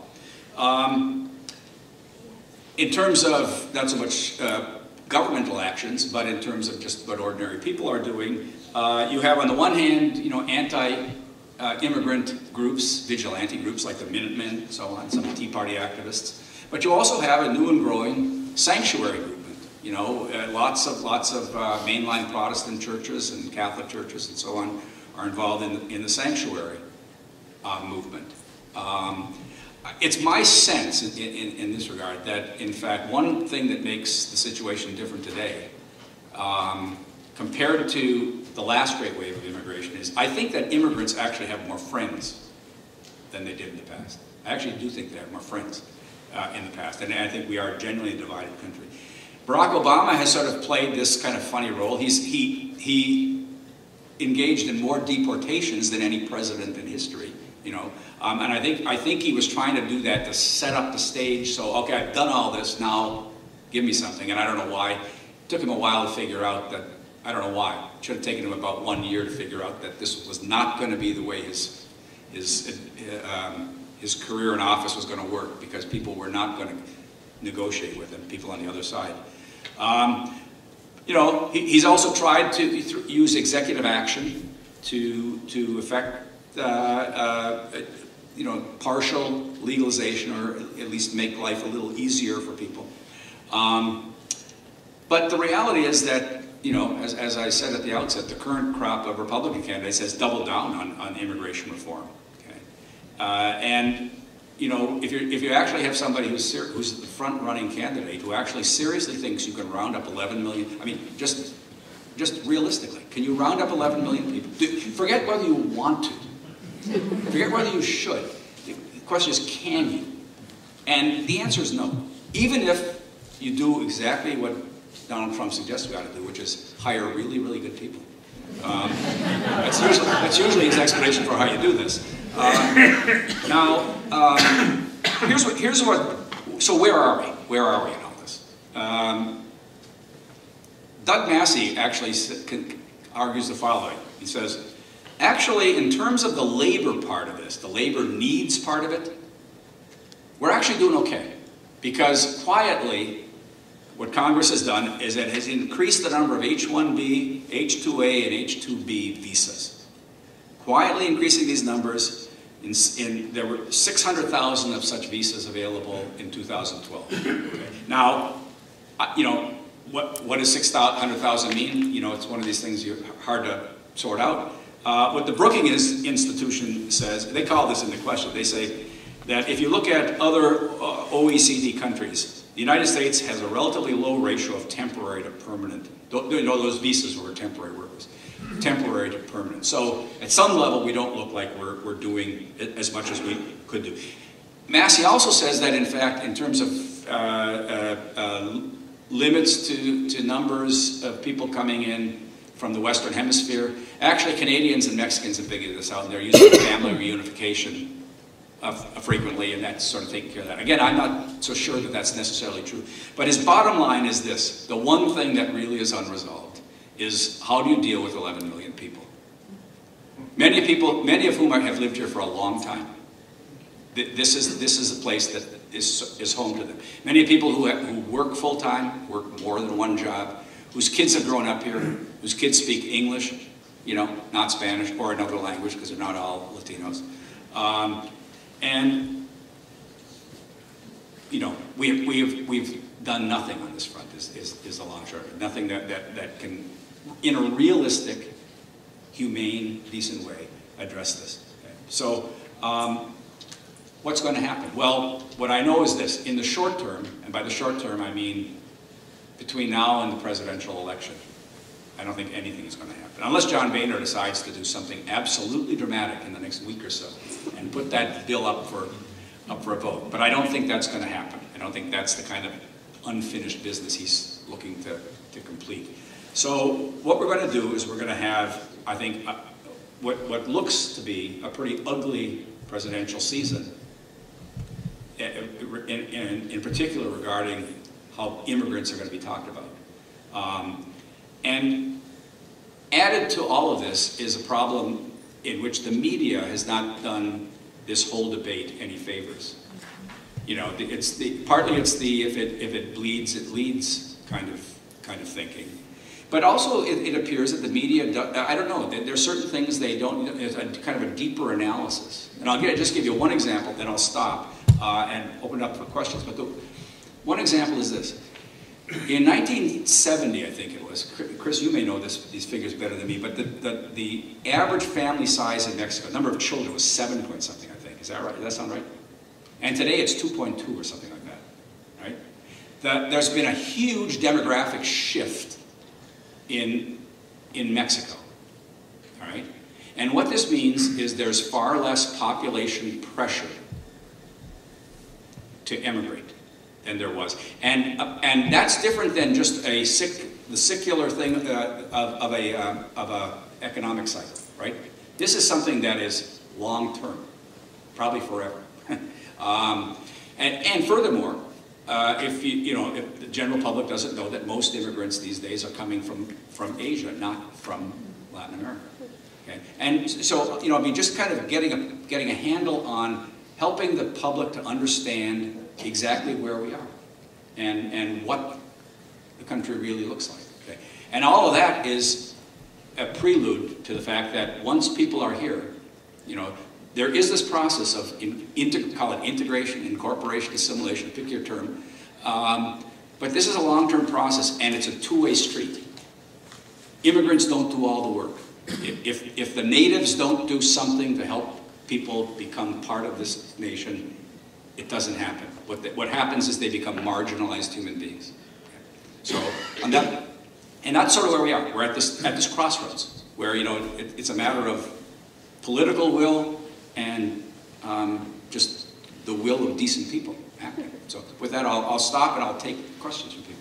In terms of not so much governmental actions, but in terms of just what ordinary people are doing, you have on the one hand, you know, anti-immigrant groups, vigilante groups like the Minutemen, and so on, some Tea Party activists. But you also have a new and growing sanctuary movement. You know, lots of mainline Protestant churches and Catholic churches and so on are involved in the sanctuary movement. It's my sense in this regard that, in fact, one thing that makes the situation different today, compared to the last great wave of immigration, is I think that immigrants actually have more friends than they did in the past. I actually do think they have more friends in the past, and I think we are genuinely a divided country. Barack Obama has sort of played this kind of funny role. He engaged in more deportations than any president in history, you know. And I think he was trying to do that to set up the stage. So, okay, I've done all this, now give me something. And I don't know why. It took him a while to figure out that, I don't know why. It should have taken him about 1 year to figure out that this was not going to be the way his career in office was going to work, because people were not going to negotiate with him, people on the other side. You know, he's also tried to use executive action to affect partial legalization, or at least make life a little easier for people. But the reality is that, as I said at the outset, the current crop of Republican candidates has doubled down on immigration reform. Okay? And if you actually have somebody who's the front-running candidate who actually seriously thinks you can round up 11 million, I mean, just realistically, can you round up 11 million people? Forget whether you want to. Forget whether you should. The question is, can you? And the answer is no. Even if you do exactly what Donald Trump suggests we ought to do, which is hire really, really good people. That's usually his explanation for how you do this. So where are we? Where are we in all this? Doug Massey actually argues the following. He says, actually, in terms of the labor part of this, the labor needs part of it, we're actually doing okay. Because quietly, what Congress has done is it has increased the number of H-1B, H-2A, and H-2B visas. Quietly increasing these numbers, there were 600,000 of such visas available in 2012. Okay. Now, what does 600,000 mean? It's one of these things hard to sort out. What the Brookings Institution says, they call this into question. They say that if you look at other OECD countries, the United States has a relatively low ratio of temporary to permanent. Those visas were temporary workers. Temporary to permanent. So at some level, we don't look like we're doing as much as we could do. Massey also says that, in fact, in terms of limits to numbers of people coming in from the Western Hemisphere, actually Canadians and Mexicans have figured this out, and they're using family reunification frequently, and that's sort of taking care of that. Again, I'm not so sure that that's necessarily true. But his bottom line is this: the one thing that really is unresolved is how do you deal with 11 million people? Many of whom have lived here for a long time. This is a place that is home to them. Many people who work full-time, work more than one job, whose kids have grown up here, whose kids speak English, not Spanish or another language, because they're not all Latinos. And we've done nothing on this front. Is the long short. Nothing that can, in a realistic, humane, decent way, address this. Okay. So, what's going to happen? Well, what I know is this: in the short term, and by the short term I mean between now and the presidential election, I don't think anything is going to happen. Unless John Boehner decides to do something absolutely dramatic in the next week or so and put that bill up for a vote. But I don't think that's going to happen. I don't think that's the kind of unfinished business he's looking to complete. So what we're going to do is we're going to have, I think, what looks to be a pretty ugly presidential season, in particular regarding how immigrants are going to be talked about. And added to all of this is a problem in which the media has not done this whole debate any favors. Partly it's the if it bleeds, it leads kind of thinking. But also it appears that the media, I don't know, there are certain things they don't, there's a kind of a deeper analysis. And I'll just give you one example, then I'll stop and open it up for questions. But one example is this. In 1970, I think it was, Chris, you may know these figures better than me, but the average family size in Mexico, number of children, was 7 point something, I think. Is that right? Does that sound right? And today it's 2.2 or something like that, right? There's been a huge demographic shift in Mexico, all right? And what this means is there's far less population pressure to emigrate than there was. And that's different than just the secular thing of a economic cycle, right? This is something that is long-term, probably forever. And furthermore, if the general public doesn't know that most immigrants these days are coming from Asia, not from Latin America. Okay? And so, just kind of getting a handle on helping the public to understand exactly where we are and what the country really looks like. Okay? And all of that is a prelude to the fact that once people are here, there is this process of, call it integration, incorporation, assimilation, pick your term. But this is a long-term process, and it's a two-way street. Immigrants don't do all the work. If the natives don't do something to help people become part of this nation, it doesn't happen. What happens is they become marginalized human beings. So, and that's sort of where we are. We're at this crossroads, where, you know, it's a matter of political will and just the will of decent people happening. So with that, I'll stop and I'll take questions from people.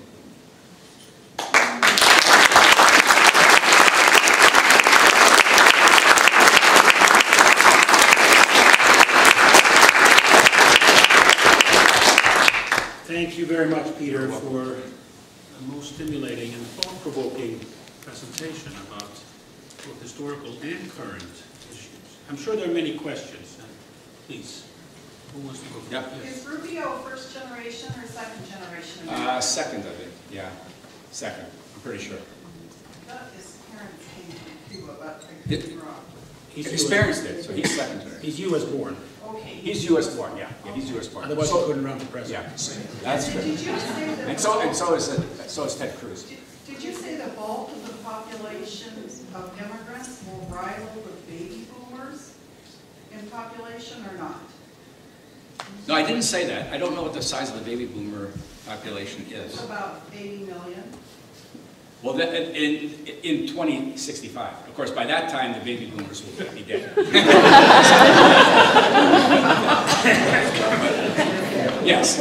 Thank you very much, Peter, for a most stimulating and thought-provoking presentation about both historical and current issues. I'm sure there are many questions. Please, who wants to go first? Yeah. Yes. Is Rubio first generation or second generation? Second, I think. Yeah, second. I'm pretty sure. I thought his parents came from Cuba, but I could be wrong. His parents did, so he's second generation. He's U.S. born. Okay. He's U.S. born, yeah. He's U.S. born. Otherwise, he couldn't run for president. Yeah, that's true. Did you say that And so is Ted Cruz. Did you say the bulk of the population of immigrants will rival the baby boomers in population or not? No, I didn't say that. I don't know what the size of the baby boomer population is. It's about 80 million. Well, in 2065, of course, by that time, the baby boomers will be dead. Yes,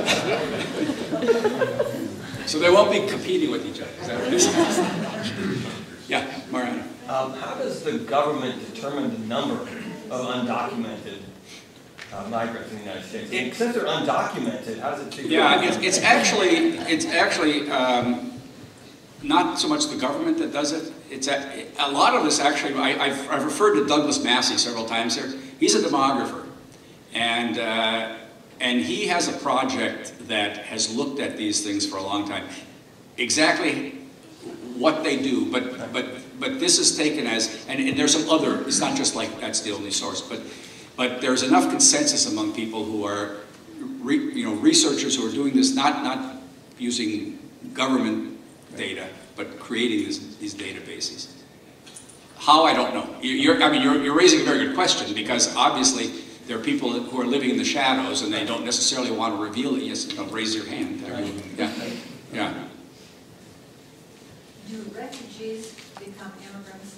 so they won't be competing with each other. Is that what you're saying? Yeah, Mariana. How does the government determine the number of undocumented migrants in the United States? And since they're undocumented, how does it figure? Yeah, it's actually not so much the government that does it. It's a lot of this actually. I've referred to Douglas Massey several times here. He's a demographer, and he has a project that has looked at these things for a long time. Exactly what they do, but this is taken as, and there's some other. It's not just like that's the only source, but there's enough consensus among people who are, researchers who are doing this, not using government data, but creating these databases. How, I don't know. You're raising a very good question, because obviously there are people who are living in the shadows and they don't necessarily want to reveal it. Yes, raise your hand. Yeah. Yeah. Do refugees become immigrants?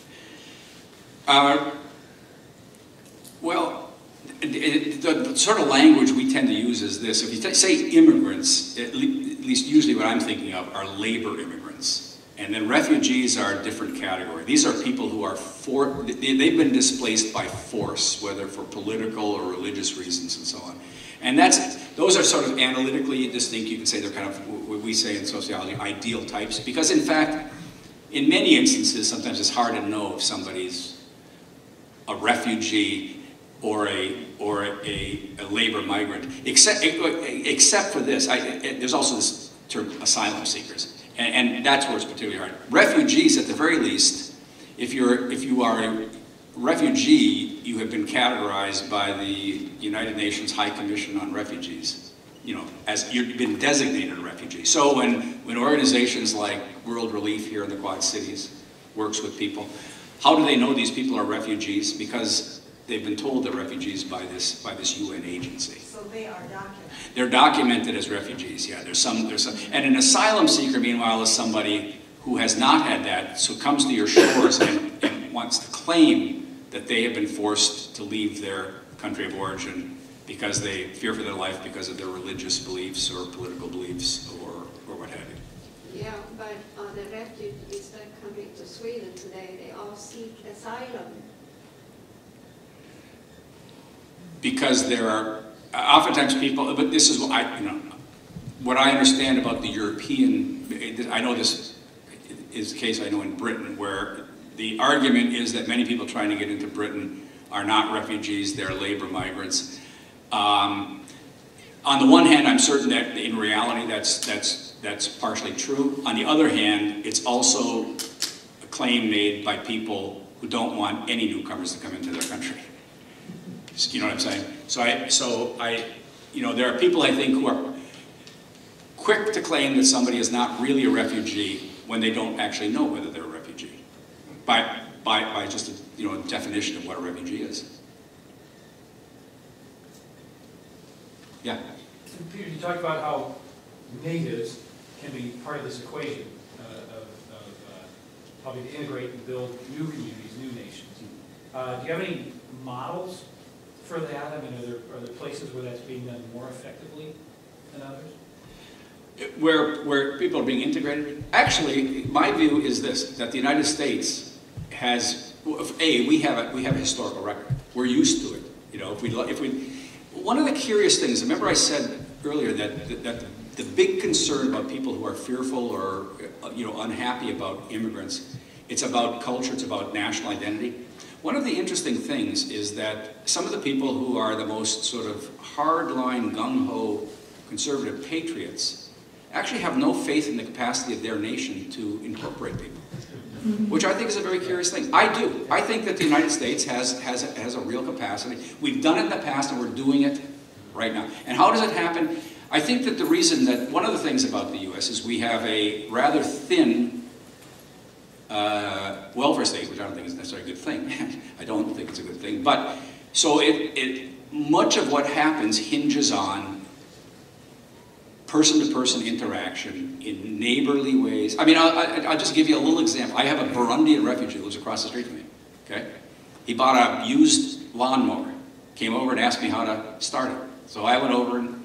Well, the sort of language we tend to use is this. If you say immigrants, at least usually what I'm thinking of are labor immigrants. And then refugees are a different category. These are people who are they've been displaced by force, whether for political or religious reasons and so on. And those are sort of analytically distinct. You can say they're kind of what we say in sociology, ideal types. Because in fact, in many instances, sometimes it's hard to know if somebody's a refugee or a labor migrant, except for this. There's also this term asylum seekers, and that's where it's particularly hard. Refugees, at the very least, if you are a refugee, you have been categorized by the United Nations High Commission on Refugees, as you've been designated a refugee. So when organizations like World Relief here in the Quad Cities works with people, how do they know these people are refugees? Because they've been told they're refugees by this UN agency. So they are documented. They're documented as refugees. Yeah, there's some, and an asylum seeker, meanwhile, is somebody who has not had that, so comes to your shores and wants to claim that they have been forced to leave their country of origin because they fear for their life because of their religious beliefs or political beliefs or what have you. Yeah, but the refugees that are coming to Sweden today, they all seek asylum. Because there are oftentimes people, but this is what what I understand about the European. I know this is the case. I know in Britain, where the argument is that many people trying to get into Britain are not refugees; they're labor migrants. On the one hand, I'm certain that in reality that's partially true. On the other hand, it's also a claim made by people who don't want any newcomers to come into their country. You know what I'm saying? You know, there are people I think who are quick to claim that somebody is not really a refugee when they don't actually know whether they're a refugee, by just a, you know, definition of what a refugee is. Yeah. Peter, you talked about how natives can be part of this equation of helping to integrate and build new communities, new nations. Do you have any models for that? I mean, are there places where that's being done more effectively than others? Where people are being integrated? Actually, my view is this, that the United States has, we have a historical record. We're used to it. You know, one of the curious things, remember I said earlier that the big concern about people who are fearful or, you know, unhappy about immigrants, it's about culture, it's about national identity. One of the interesting things is that some of the people who are the most sort of hardline, gung-ho conservative patriots actually have no faith in the capacity of their nation to incorporate people, which I think is a very curious thing. I do. I think that the United States has a real capacity. We've done it in the past and we're doing it right now. And how does it happen? I think that the reason that, one of the things about the U.S. is we have a rather thin welfare state, which I don't think is necessarily a good thing. I don't think it's a good thing. But, so much of what happens hinges on person-to-person interaction in neighborly ways. I mean, I'll just give you a little example. I have a Burundian refugee who lives across the street from me, okay? He bought a used lawnmower, came over and asked me how to start it. So I went over and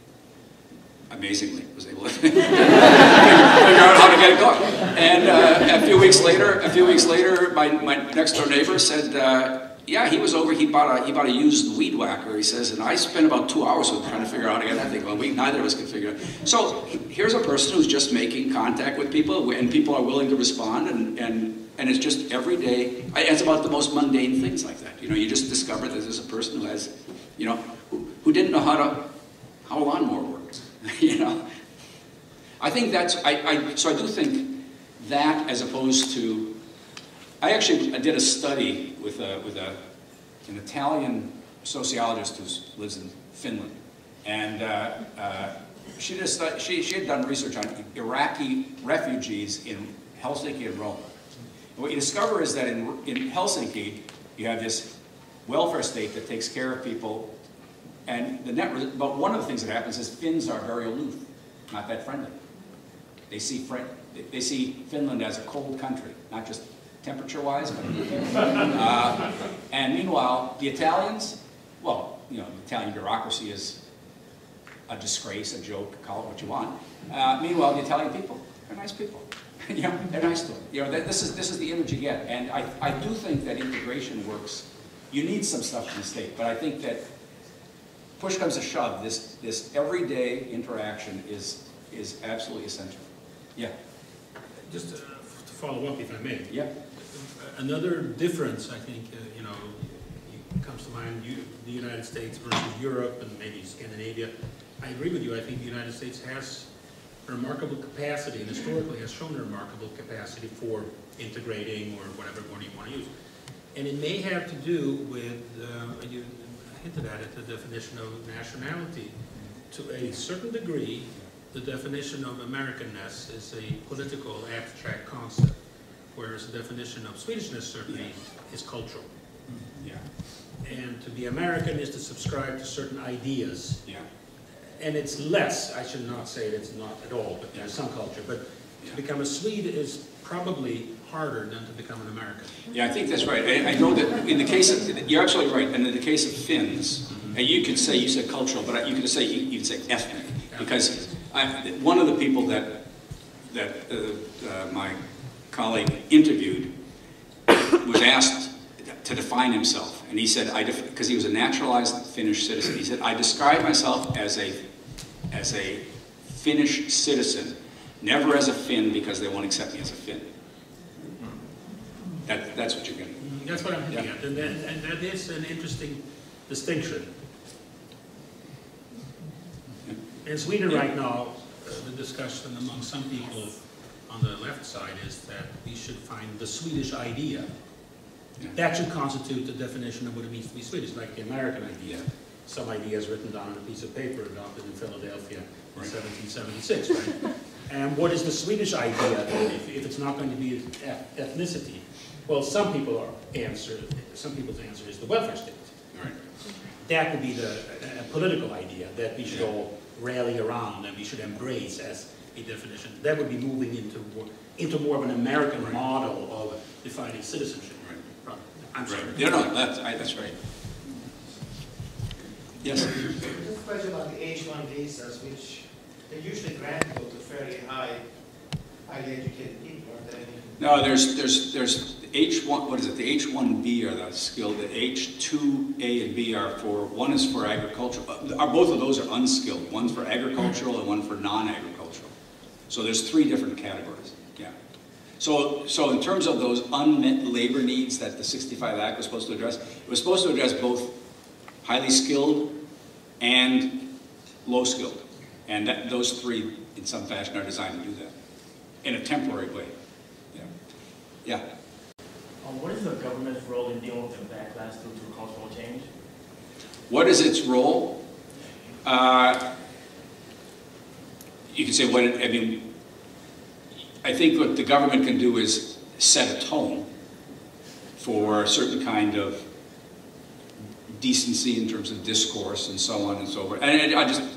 amazingly was able to figure out how to get it going. And a few weeks later, my next door neighbor said, yeah, he was over, he bought a used weed whacker, he says, and I spent about 2 hours with him trying to figure out how to get that thing. Well, neither of us could figure it out. So here's a person who's just making contact with people, and people are willing to respond, and it's just every day. It's about the most mundane things like that. You know, you just discover that there's a person who has, you know, who didn't know how a lawnmower works. You know, I think that's, so I do think that, as opposed to, I did a study with an Italian sociologist who lives in Finland, and she had done research on Iraqi refugees in Helsinki and Rome. And what you discover is that in Helsinki, you have this welfare state that takes care of people. But one of the things that happens is Finns are very aloof, not that friendly. They see Finland as a cold country, not just temperature-wise, but and meanwhile, the Italians, well, you know, the Italian bureaucracy is a disgrace, a joke, call it what you want. Meanwhile, the Italian people, they're nice people. You know, they're nice to them. You know, this is the image you get, and I do think that integration works. You need some stuff from the state, but I think that push comes to shove, this everyday interaction is absolutely essential. Yeah. Just to follow up, if I may. Yeah. Another difference, I think, you know, comes to mind, the United States versus Europe and maybe Scandinavia. I agree with you. I think the United States has a remarkable capacity, and historically has shown a remarkable capacity for integrating, or whatever word you want to use. And it may have to do with, you hinted at it, the definition of nationality. To a certain degree, the definition of Americanness is a political, abstract concept, whereas the definition of Swedishness certainly is cultural. Yeah. And to be American is to subscribe to certain ideas. Yeah. And it's less, I should not say that it's not at all, but there's some culture. But to become a Swede is probably harder than to become an American. Yeah, I think that's right. I know that in the case of, you're absolutely right, and in the case of Finns, and you could say, you said cultural, but you could say, you could say ethnic, because one of the people that my colleague interviewed was asked to define himself, and he said, because he was a naturalized Finnish citizen, he said, I describe myself as a Finnish citizen, never as a Finn because they won't accept me as a Finn. That's what you're getting. That's what I'm hinting at, and that is an interesting distinction. In Sweden right now, the discussion among some people on the left side is that we should find the Swedish idea. Yeah. That should constitute the definition of what it means to be Swedish, like the American idea. Some ideas written down on a piece of paper adopted in Philadelphia in 1776, right? And what is the Swedish idea if it's not going to be ethnicity? Well, some people's answer is the welfare state. Right. That would be a political idea that we should all rally around and we should embrace as a definition. That would be moving into more of an American model of defining citizenship. Right. I'm sorry. Right. Yeah, no, that's right. Yes. Just a question about the H-1 visas, which they usually grant to fairly highly educated people, aren't they? No, there's H1, what is it? The H1B are the skilled, the H2A and B are one is for agricultural, both of those are unskilled. One's for agricultural and one for non-agricultural. So there's 3 different categories, yeah. So in terms of those unmet labor needs that the 65 Act was supposed to address, it was supposed to address both highly skilled and low skilled. And those 3 in some fashion are designed to do that in a temporary way. Yeah. Yeah. What is the government's role in dealing with the backlash due to cultural change? What is its role? You can say I think what the government can do is set a tone for a certain kind of decency in terms of discourse and so on and so forth. And I just,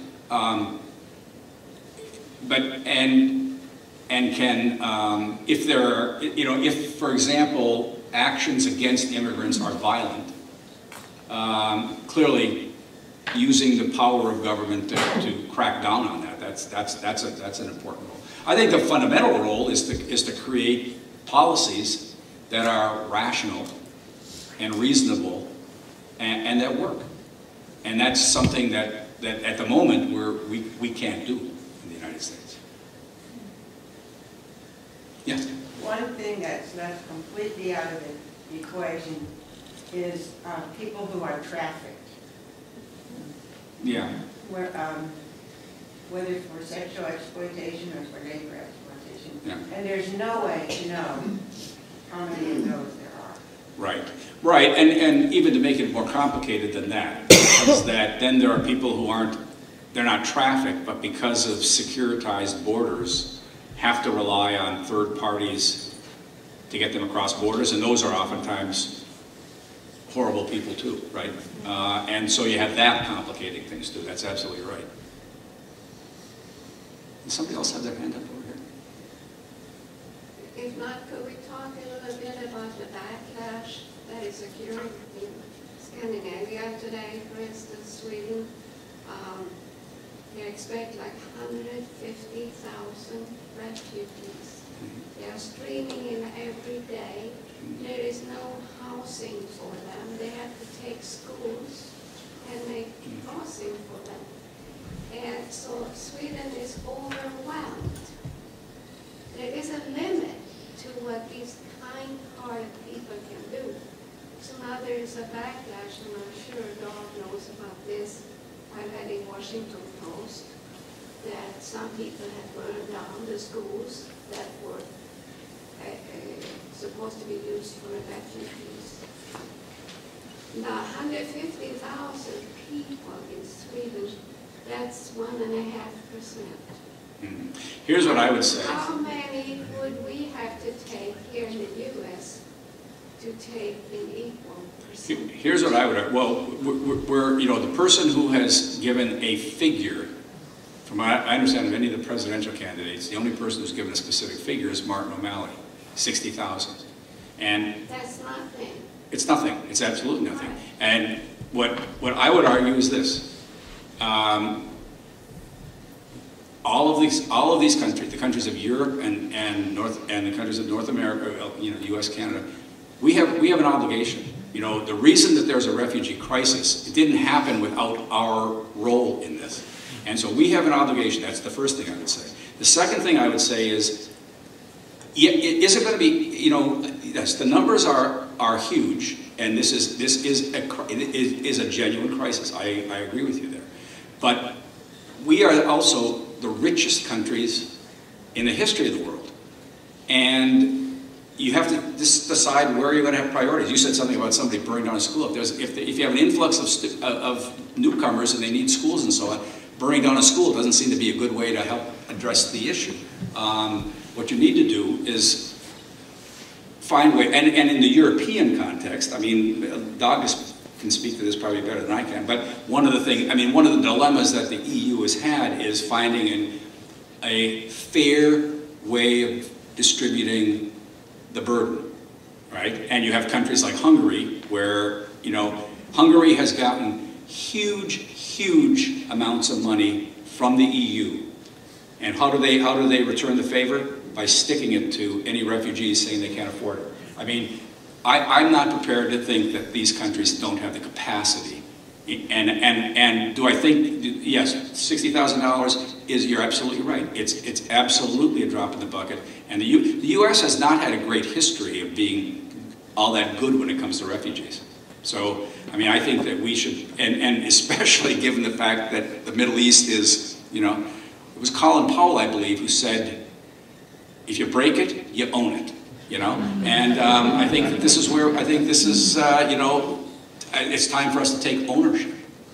if there are, if, for example, actions against immigrants are violent, clearly using the power of government to crack down on that, that's an important role. I think the fundamental role is to create policies that are rational and reasonable and that work. And that's something that at the moment we can't do in the United States. Yes? One thing that's left completely out of the equation is people who are trafficked. Yeah. Whether for sexual exploitation or for labor exploitation. Yeah. And there's no way to know how many of those there are. Right. Right. And even to make it more complicated than that, is that then there are people who they're not trafficked, but because of securitized borders, have to rely on third parties to get them across borders, and those are oftentimes horrible people too, right? And so you have that complicating things too. That's absolutely right. Does somebody else have their hand up over here? If not, could we talk a little bit about the backlash that is occurring in Scandinavia today, for instance, Sweden? They expect like 150,000 refugees. They are streaming in every day. There is no housing for them. They have to take schools and make housing for them. And so Sweden is overwhelmed. There is a limit to what these kind-hearted people can do. So now there is a backlash, and I'm sure God knows about this. I read in Washington Post that some people had burned down the schools that were supposed to be used for refugees. Now, 150,000 people in Sweden, that's 1.5%. Here's what I would say. How many would we have to take here in the U.S. to take in equal percentage? Here's what I would, well, the person who has given a figure, from what I understand of any of the presidential candidates, the only person who's given a specific figure is Martin O'Malley, 60,000. And that's nothing. It's nothing. It's absolutely nothing. And what I would argue is this. All of these countries, the countries of Europe and the countries of North America, U.S., Canada, we have an obligation. The reason that there's a refugee crisis, it didn't happen without our role in this. And so we have an obligation. That's the first thing I would say. The second thing I would say is it going to be, yes, the numbers are huge, and this is a genuine crisis. I agree with you there. But we are also the richest countries in the history of the world. And, you have to just decide where you're going to have priorities. You said something about somebody burning down a school. If you have an influx of newcomers and they need schools and so on, burning down a school doesn't seem to be a good way to help address the issue. What you need to do is find way, and in the European context, I mean, Douglas can speak to this probably better than I can, but one of the dilemmas that the EU has had is finding a fair way of distributing the burden, right? And you have countries like Hungary where, you know, Hungary has gotten huge amounts of money from the EU. And how do they return the favor? By sticking it to any refugees saying they can't afford it. I mean, I'm not prepared to think that these countries don't have the capacity. And do I think, yes, $60,000 is, you're absolutely right. It's absolutely a drop in the bucket. And the U.S. has not had a great history of being all that good when it comes to refugees. So, I mean, I think that we should, and especially given the fact that the Middle East is, you know, it was Colin Powell, I believe, who said, if you break it, you own it, you know? And I think that this is where, you know, it's time for us to take ownership.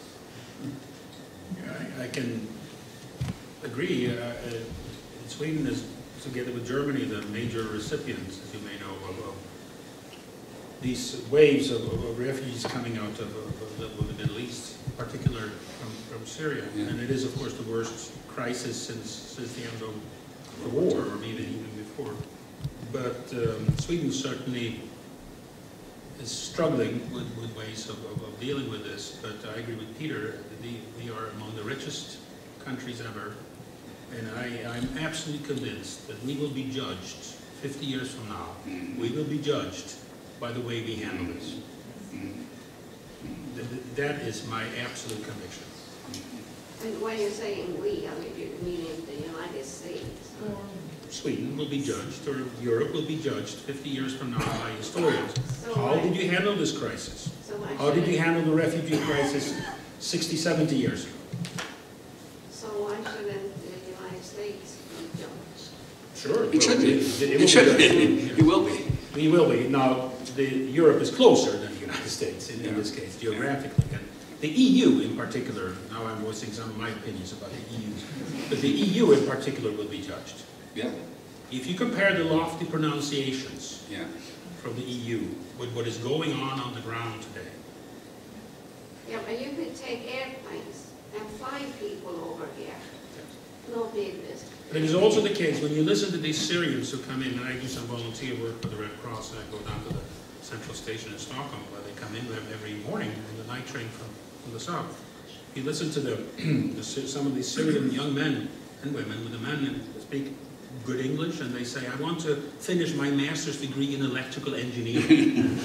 I can agree. Sweden is, together with Germany, the major recipients, as you may know, of these waves of refugees coming out of the Middle East, in particular from Syria. Yeah. And it is, of course, the worst crisis since the end of the war, or maybe even before. But Sweden certainly is struggling with ways of dealing with this. But I agree with Peter, we are among the richest countries ever. And I'm absolutely convinced that we will be judged 50 years from now. We will be judged by the way we handle this. That is my absolute conviction. And when you're saying we, I mean, you mean in the United States? Sweden will be judged, or Europe will be judged 50 years from now by historians. So how did you handle this crisis? So how did you handle the refugee crisis 60, 70 years ago? So why shouldn't the United States be judged? Sure. It should be. It should be. It will be. We will be. Now, Europe is closer than the United States in this case, geographically. And the EU in particular, now I'm voicing some of my opinions about the EU, but the EU in particular will be judged. Yeah. If you compare the lofty pronunciations from the EU with what is going on the ground today. Yeah, but you could take airplanes and fly people over here. No business. But it is also the case when you listen to these Syrians who come in, and I do some volunteer work for the Red Cross, and I go down to the central station in Stockholm where they come in every morning on the night train from the south. You listen to some of these Syrian young men and women, the men speak good English, and they say, I want to finish my master's degree in electrical engineering.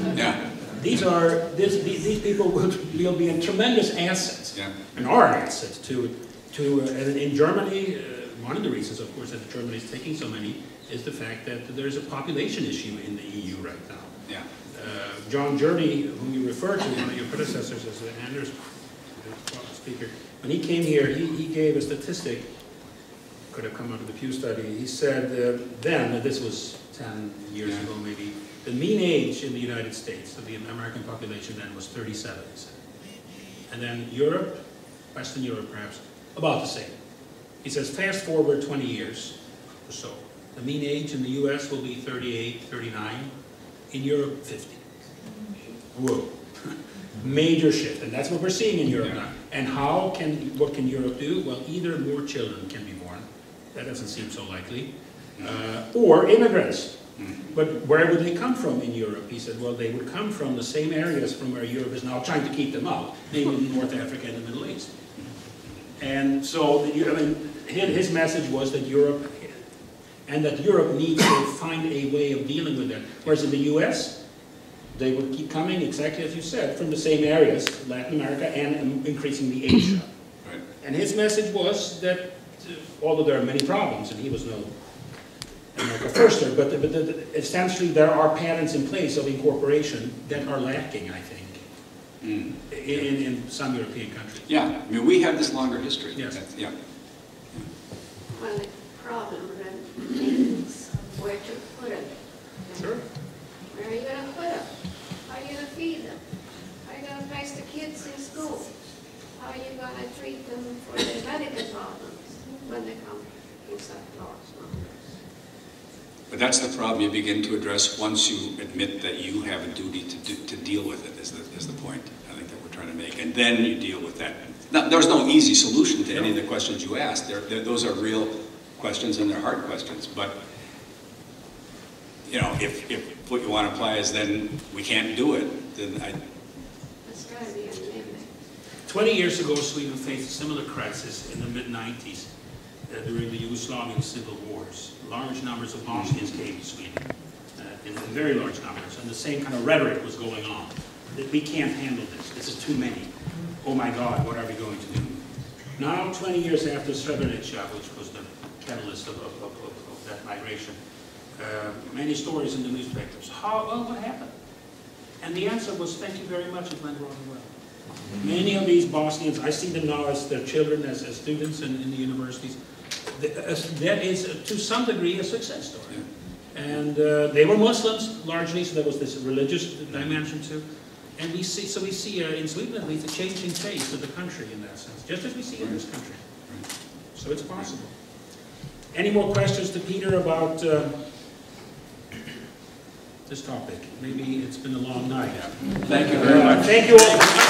These people will be a tremendous asset, and are an asset to and in Germany. One of the reasons, of course, that Germany is taking so many is the fact that there's a population issue in the EU right now. Yeah. John Journey, whom you referred to, one of your predecessors as the Anders speaker, when he came here, he gave a statistic, could have come out of the Pew study. He said then, and this was 10 years ago maybe, the mean age in the United States of the American population then was 37. And then Europe, Western Europe perhaps, about the same. He says fast forward 20 years or so. The mean age in the US will be 38, 39. In Europe, 50. Whoa. Major shift, and that's what we're seeing in Europe now. And what can Europe do? Well, either more children can be born. That doesn't seem so likely. Or immigrants. But where would they come from in Europe? He said, well, they would come from the same areas from where Europe is now trying to keep them out, namely North Africa and the Middle East. And so, his message was that Europe needs to find a way of dealing with that. Whereas in the US, they would keep coming, exactly as you said, from the same areas, Latin America and increasingly Asia. Right. And his message was that, although there are many problems, and he was no America firster, but essentially there are patterns in place of incorporation that are lacking, I think. In some European countries. Yeah, I mean, we have this longer history. Yes. Yeah. Well, the problem is where to put it. are you going to treat them for their medical problems when they come in such large numbers? But that's the problem you begin to address once you admit that you have a duty to deal with it, is the point I think that we're trying to make. And then you deal with that. Now, there's no easy solution to any of the questions you asked. Those are real questions and they're hard questions. But, you know, if what you want to apply is then we can't do it, then It's got to be a limit. 20 years ago, Sweden faced a similar crisis in the mid-90s during the Yugoslavian civil wars. Large numbers of Bosnians came to Sweden, in very large numbers, and the same kind of rhetoric was going on. That we can't handle this. This is too many. Oh my God, what are we going to do? Now, 20 years after Srebrenica, which was the catalyst of that migration, many stories in the newspapers. What happened? And the answer was, thank you very much, it went rather well. Many of these Bosnians, I see them now as their children, as students in the universities. That is, to some degree, a success story. And they were Muslims, largely, so there was this religious dimension too. And we see in Sweden at least a changing face of the country in that sense, just as we see in this country. So it's possible. Any more questions to Peter about this topic? Maybe it's been a long night. thank you very much. Thank you all.